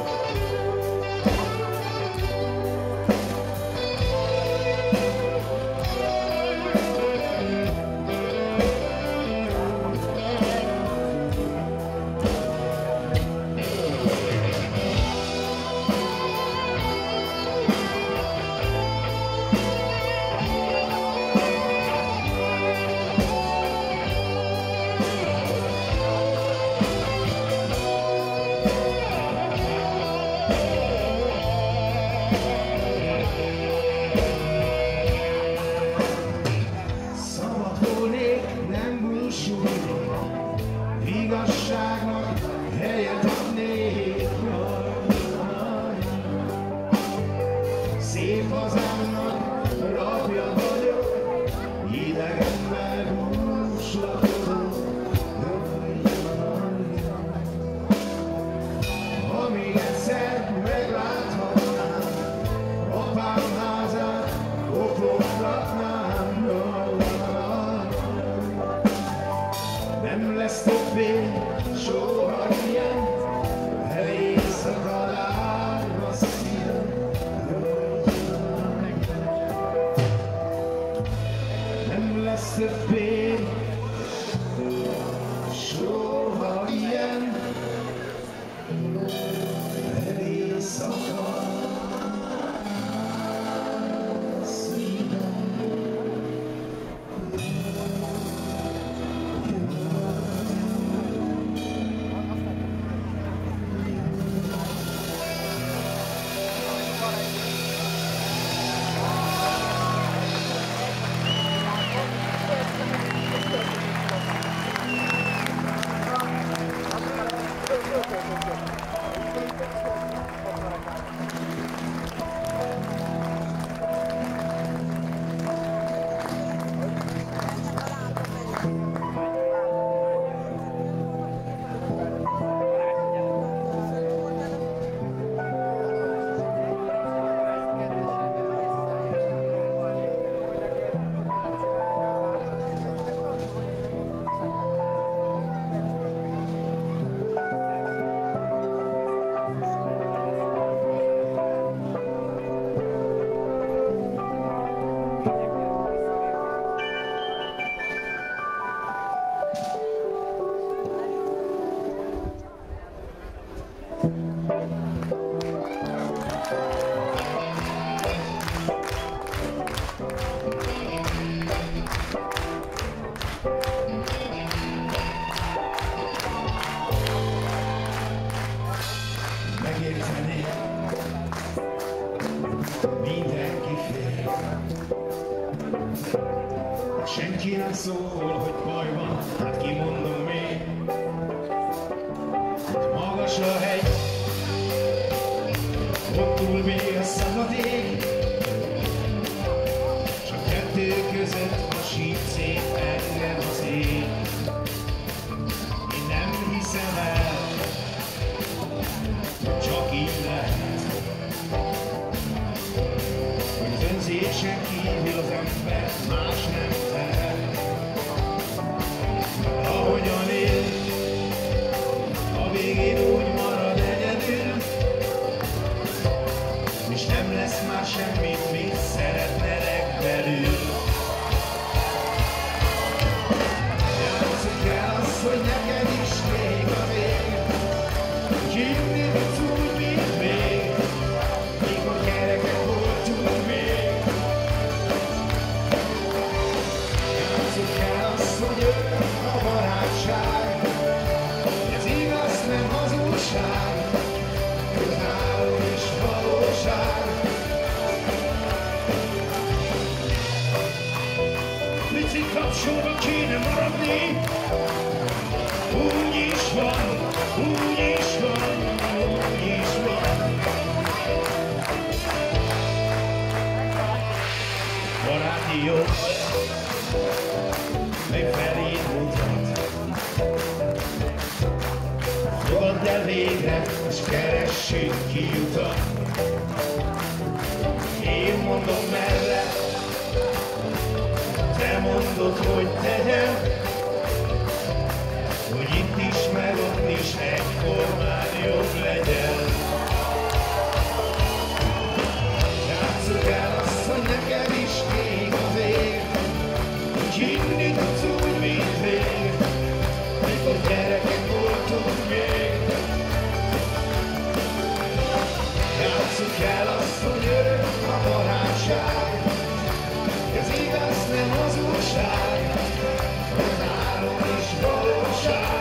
Igazságnak helyet adnék, szép hazámnak rabja vagyok, idegemmel búslakodom. Amíg egyszer megláthatnám, apám házát kopogtatnám. Nem lesz többé soha ilyen, éjszaka lárva szívem. Nem lesz többé soha ilyen, éjszaka szívem. Megérteni mindenki fél. Senki nem szól, hogy baj van, hát kimondom még. Magas a hegy, ott túl még a szabad ég. Csak kettő között hasít szét engem az ég. Én nem hiszem el, csak így lehet, hogy önzésen kívül az ember más nem tehet. Ahogyan él, sorba kéne maradni. Úgy is van, úgy is van, úgy is van. Baráti jog, meg feléd mutat. Fogadd el végre, és keressünk kiutat. Én mondom mellett, te mondod, hogy tegyem, hogy itt is, meg ott is egyformán jobb legyen. Játsszuk el azt, hogy neked is ég az ég, hogy hinni tudsz úgy, mint rég, mikor gyerekek voltunk még. Játsszuk el azt, hogy örök a barátság, ez igaz, nem hazugság, ez álom és valóság.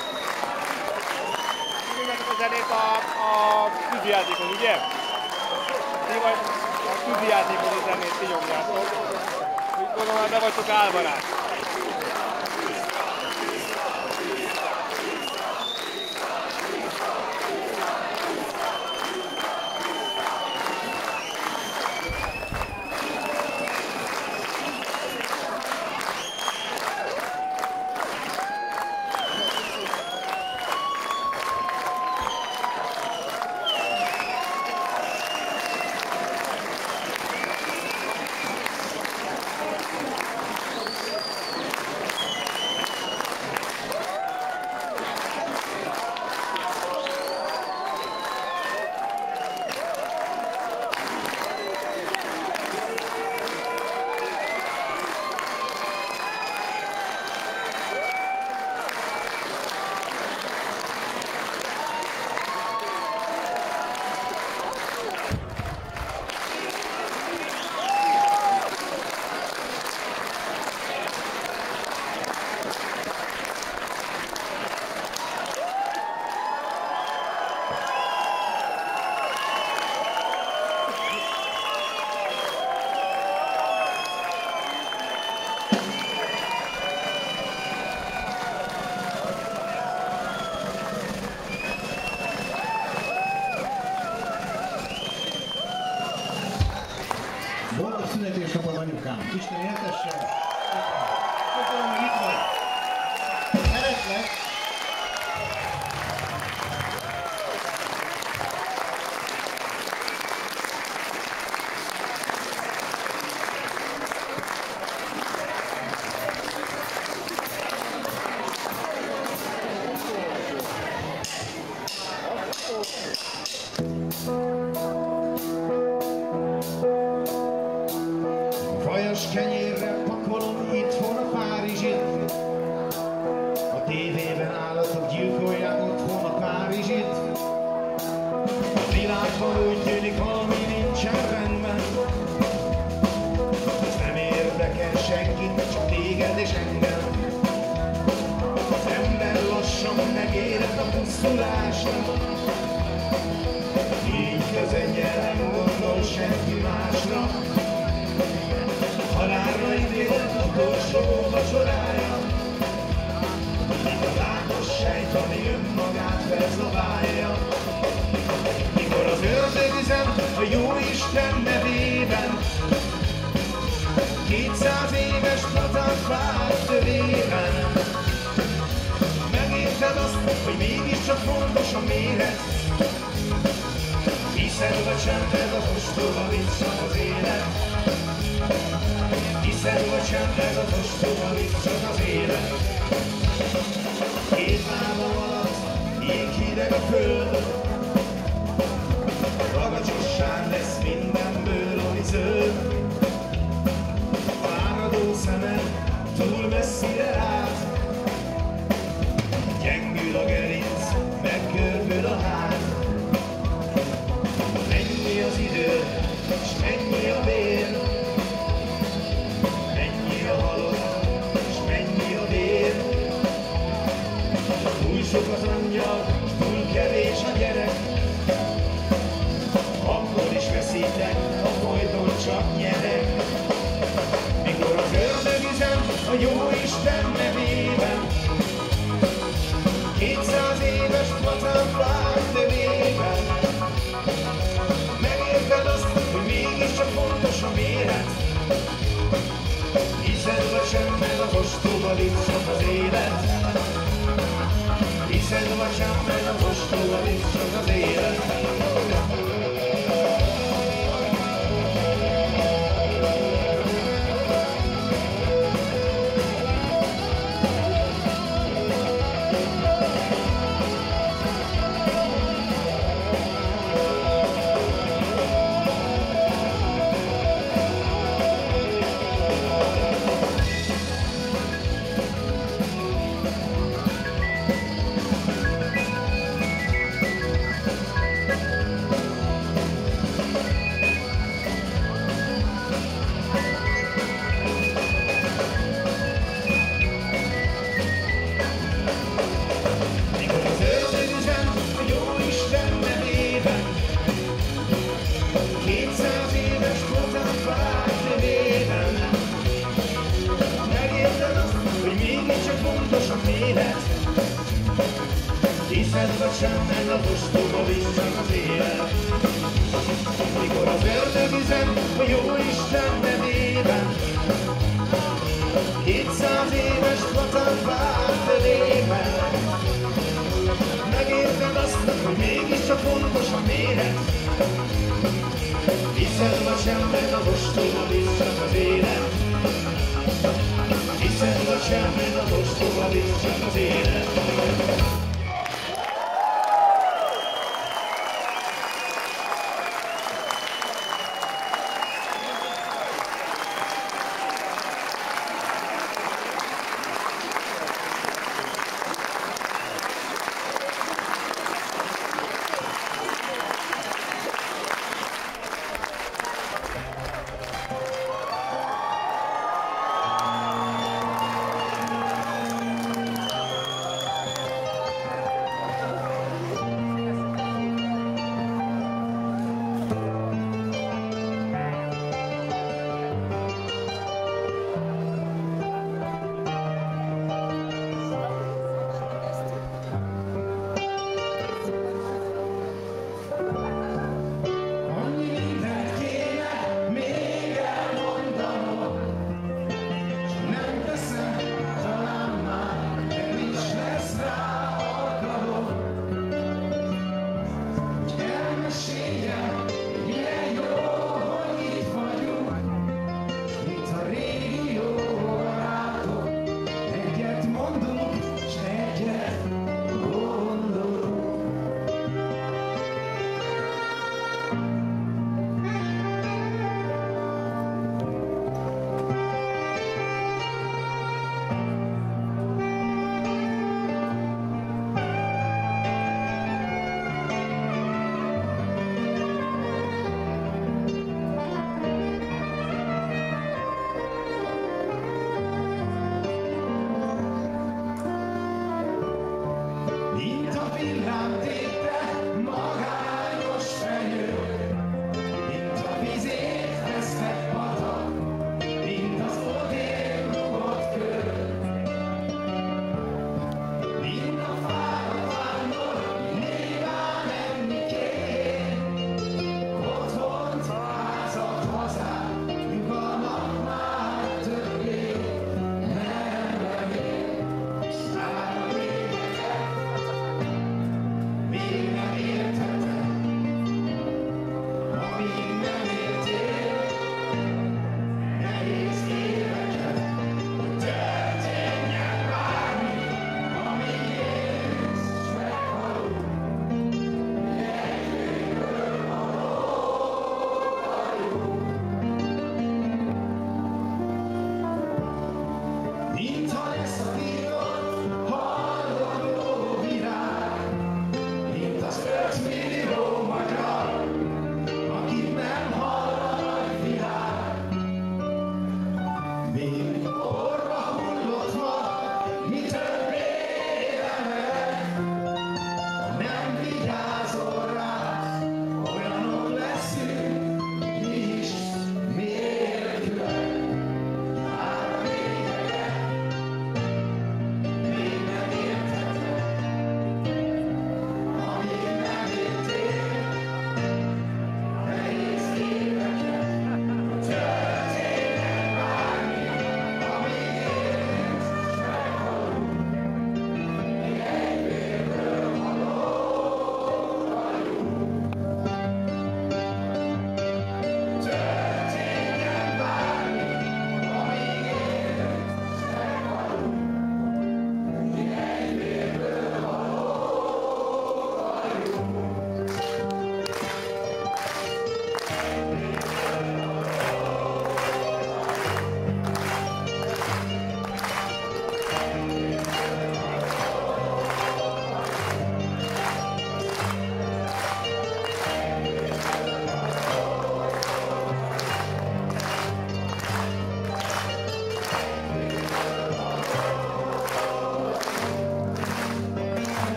zenét a, a vízijátékon, ugye? ti vagy a tűzijátékos zenét ti nyomjátok. Úgy gondolom, hogy be vagytok állva rá. Boldog születésnapod anyukám! Isten éltesse! Köszönöm, hogy itt vagy! Szeretlek! Vajas kenyérrel pakolom itthon a Párizsit. A tévében állatok gyilkolják otthon a Párizsit. A világban úgy tűnik, valami nincsen rendben. Ez nem érdekel senkit, csak téged és engem. Az ember lassan megérett a pusztulásnak. Így közennyel nem gondol senki másra. Halálra ítélt utolsó vacsorája. A látos sejt, ami önmagát felzabálja. Mikor az ördög üzem a Jóisten nevében kétszáz éves patafár tövében. Megérted azt, hogy mégiscsak fontos a méret. Hiszed vagy sem, ez az ostoba vicc, csak az élet. Hiszed vagy sem, ez az ostoba vicc, csak az élet. Két lábam alatt jéghideg a föld. Ragacsossán lesz mindenből, ami zöld. Fáradó szemed túl messzire lát. Gyengül a gerinc, meggörbül a hát. Mennyi az idő, s mennyi a vér. Mennyi a halott, s mennyi a vér. Túl sok az angyal, s túl kevés az ostoba vissza az élet. Mikor az ördög üzem a Jóisten nevében, kétszáz éves platát vár fölében, megérted azt, hogy mégiscsak fontos a méret. Hiszen vagy sem, mert az ostoba vissza az élet. Hiszen vagy sem, mert az ostoba vissza az élet.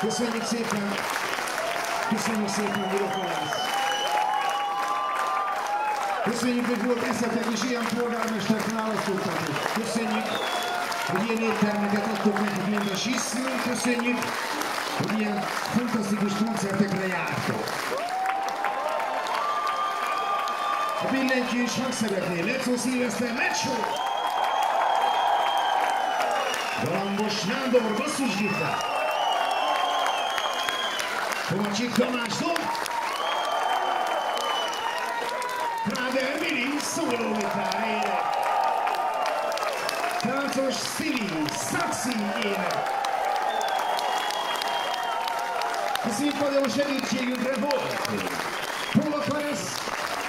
Köszönjük szépen! Köszönjük szépen, Mirokolász! Köszönjük, hogy volt eszetek és ilyen polgármestert választottatok. Köszönjük, hogy ilyen éttermeket adtok nekik, mint a Sissző. Köszönjük, hogy ilyen fantasztikus koncertekre jártok. A billentyű és hangszereknél Lecó Szilveszter, Lecsó! Galambos Nándor, basszusgitár! Kovacsik Tamás, dob! Kráder Mili, szólógitár, ének! Táncos Szili, szaxi, ének! A színpadon segítségünkre volt Póla Karesz,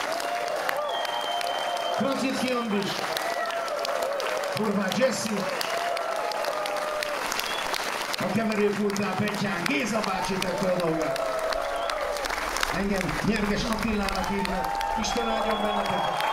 Francicki Ambis, Horváth Jesse, a keverőpultnál Petyán Géza bácsi tette a dolgot. Engem Nyerges Attilának hívnak, Isten áldjon benneteket!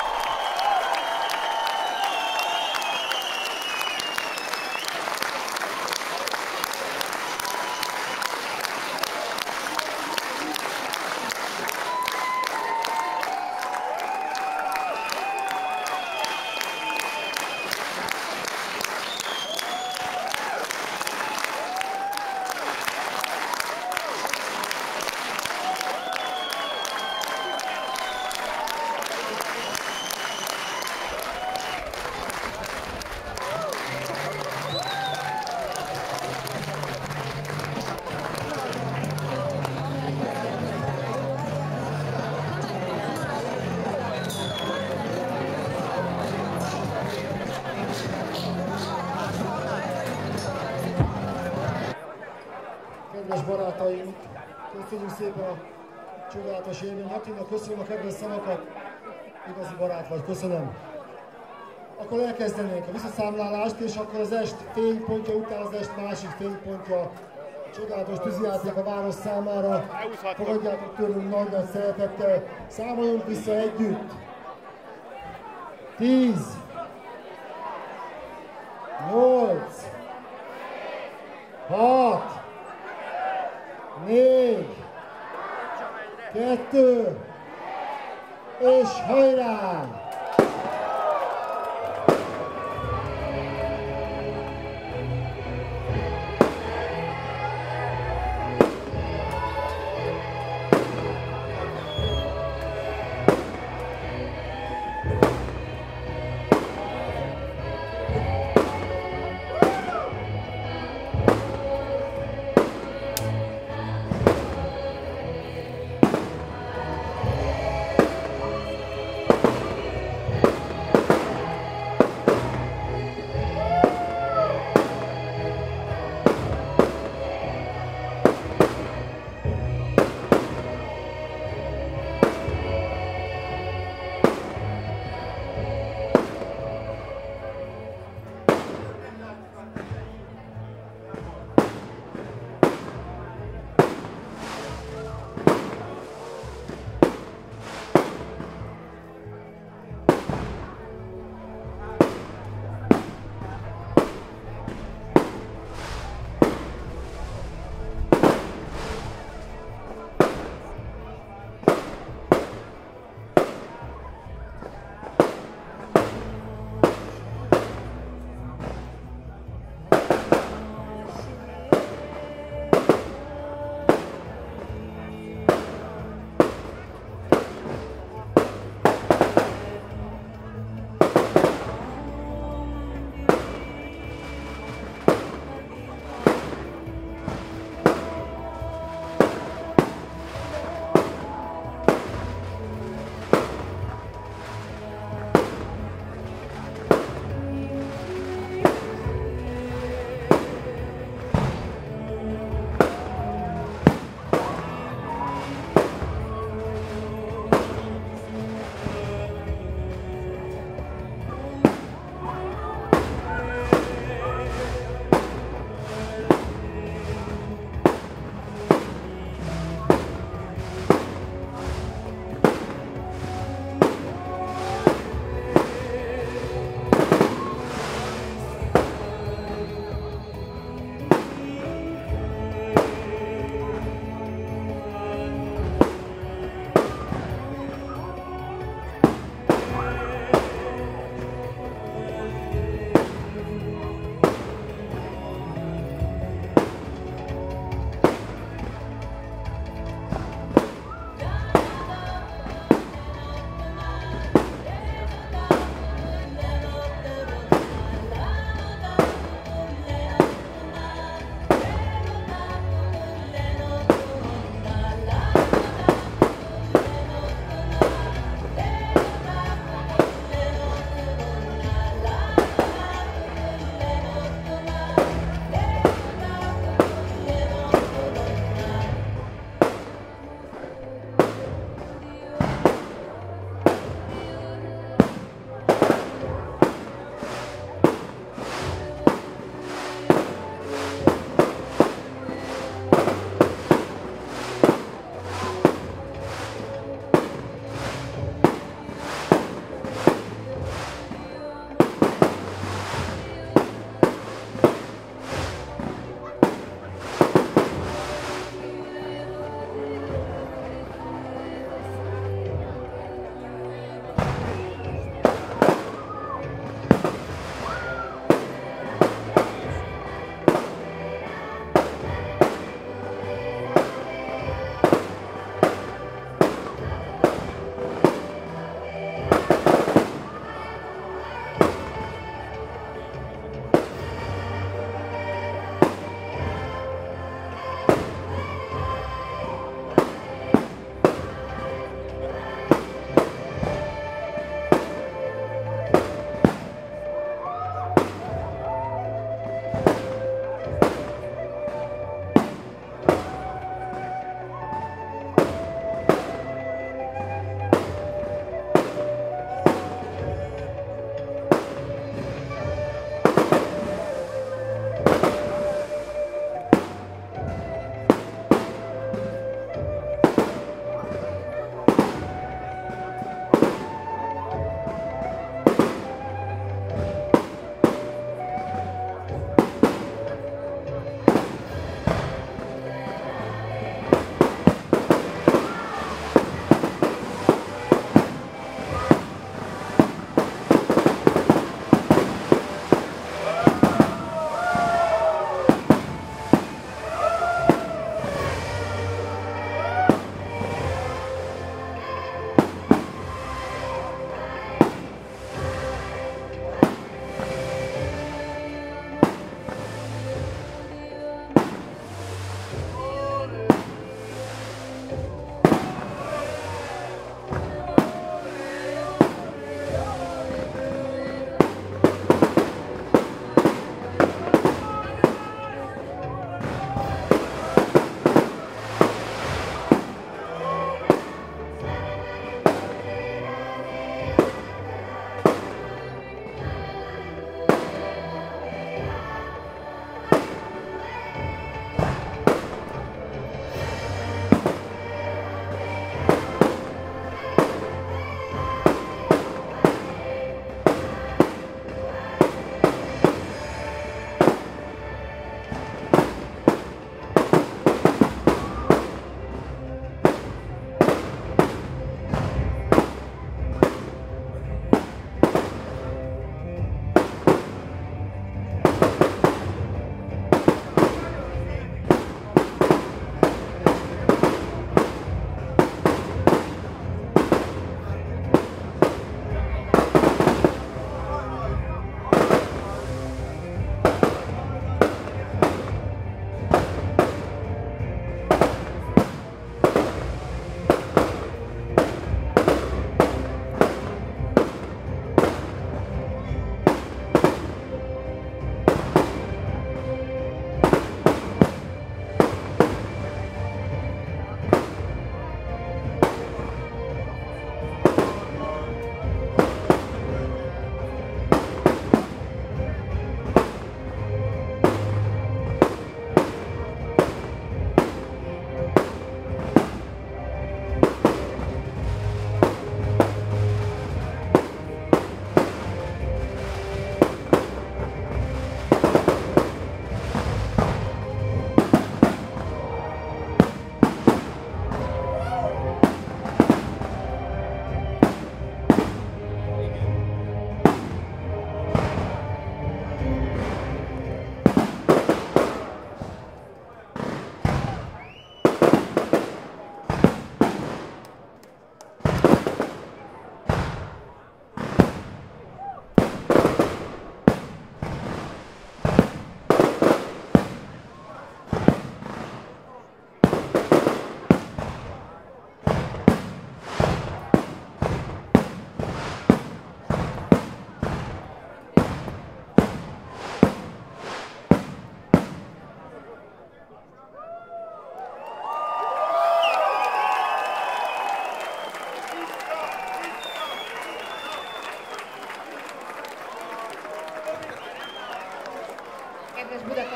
Kedves barátaim, köszönjük szépen a csodálatos élményt. Attina, köszönöm a kedves szavakat, igazi barát vagy, köszönöm. Akkor elkezdenénk a visszaszámlálást, és akkor az est fénypontja után az est másik fénypontja. Csodálatos tűzijáték a város számára. Fogadjátok tőlünk nagy-nagy szeretettel. Számoljunk vissza együtt. Tíz. Nyolc. Hat. Négy, kettő, és hajrá!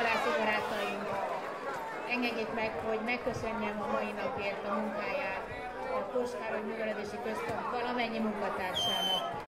iskolászi barátaink, engedjék meg, hogy megköszönjem a mai napért a munkáját a Kós Károly Művelődési Központ valamennyi munkatársának.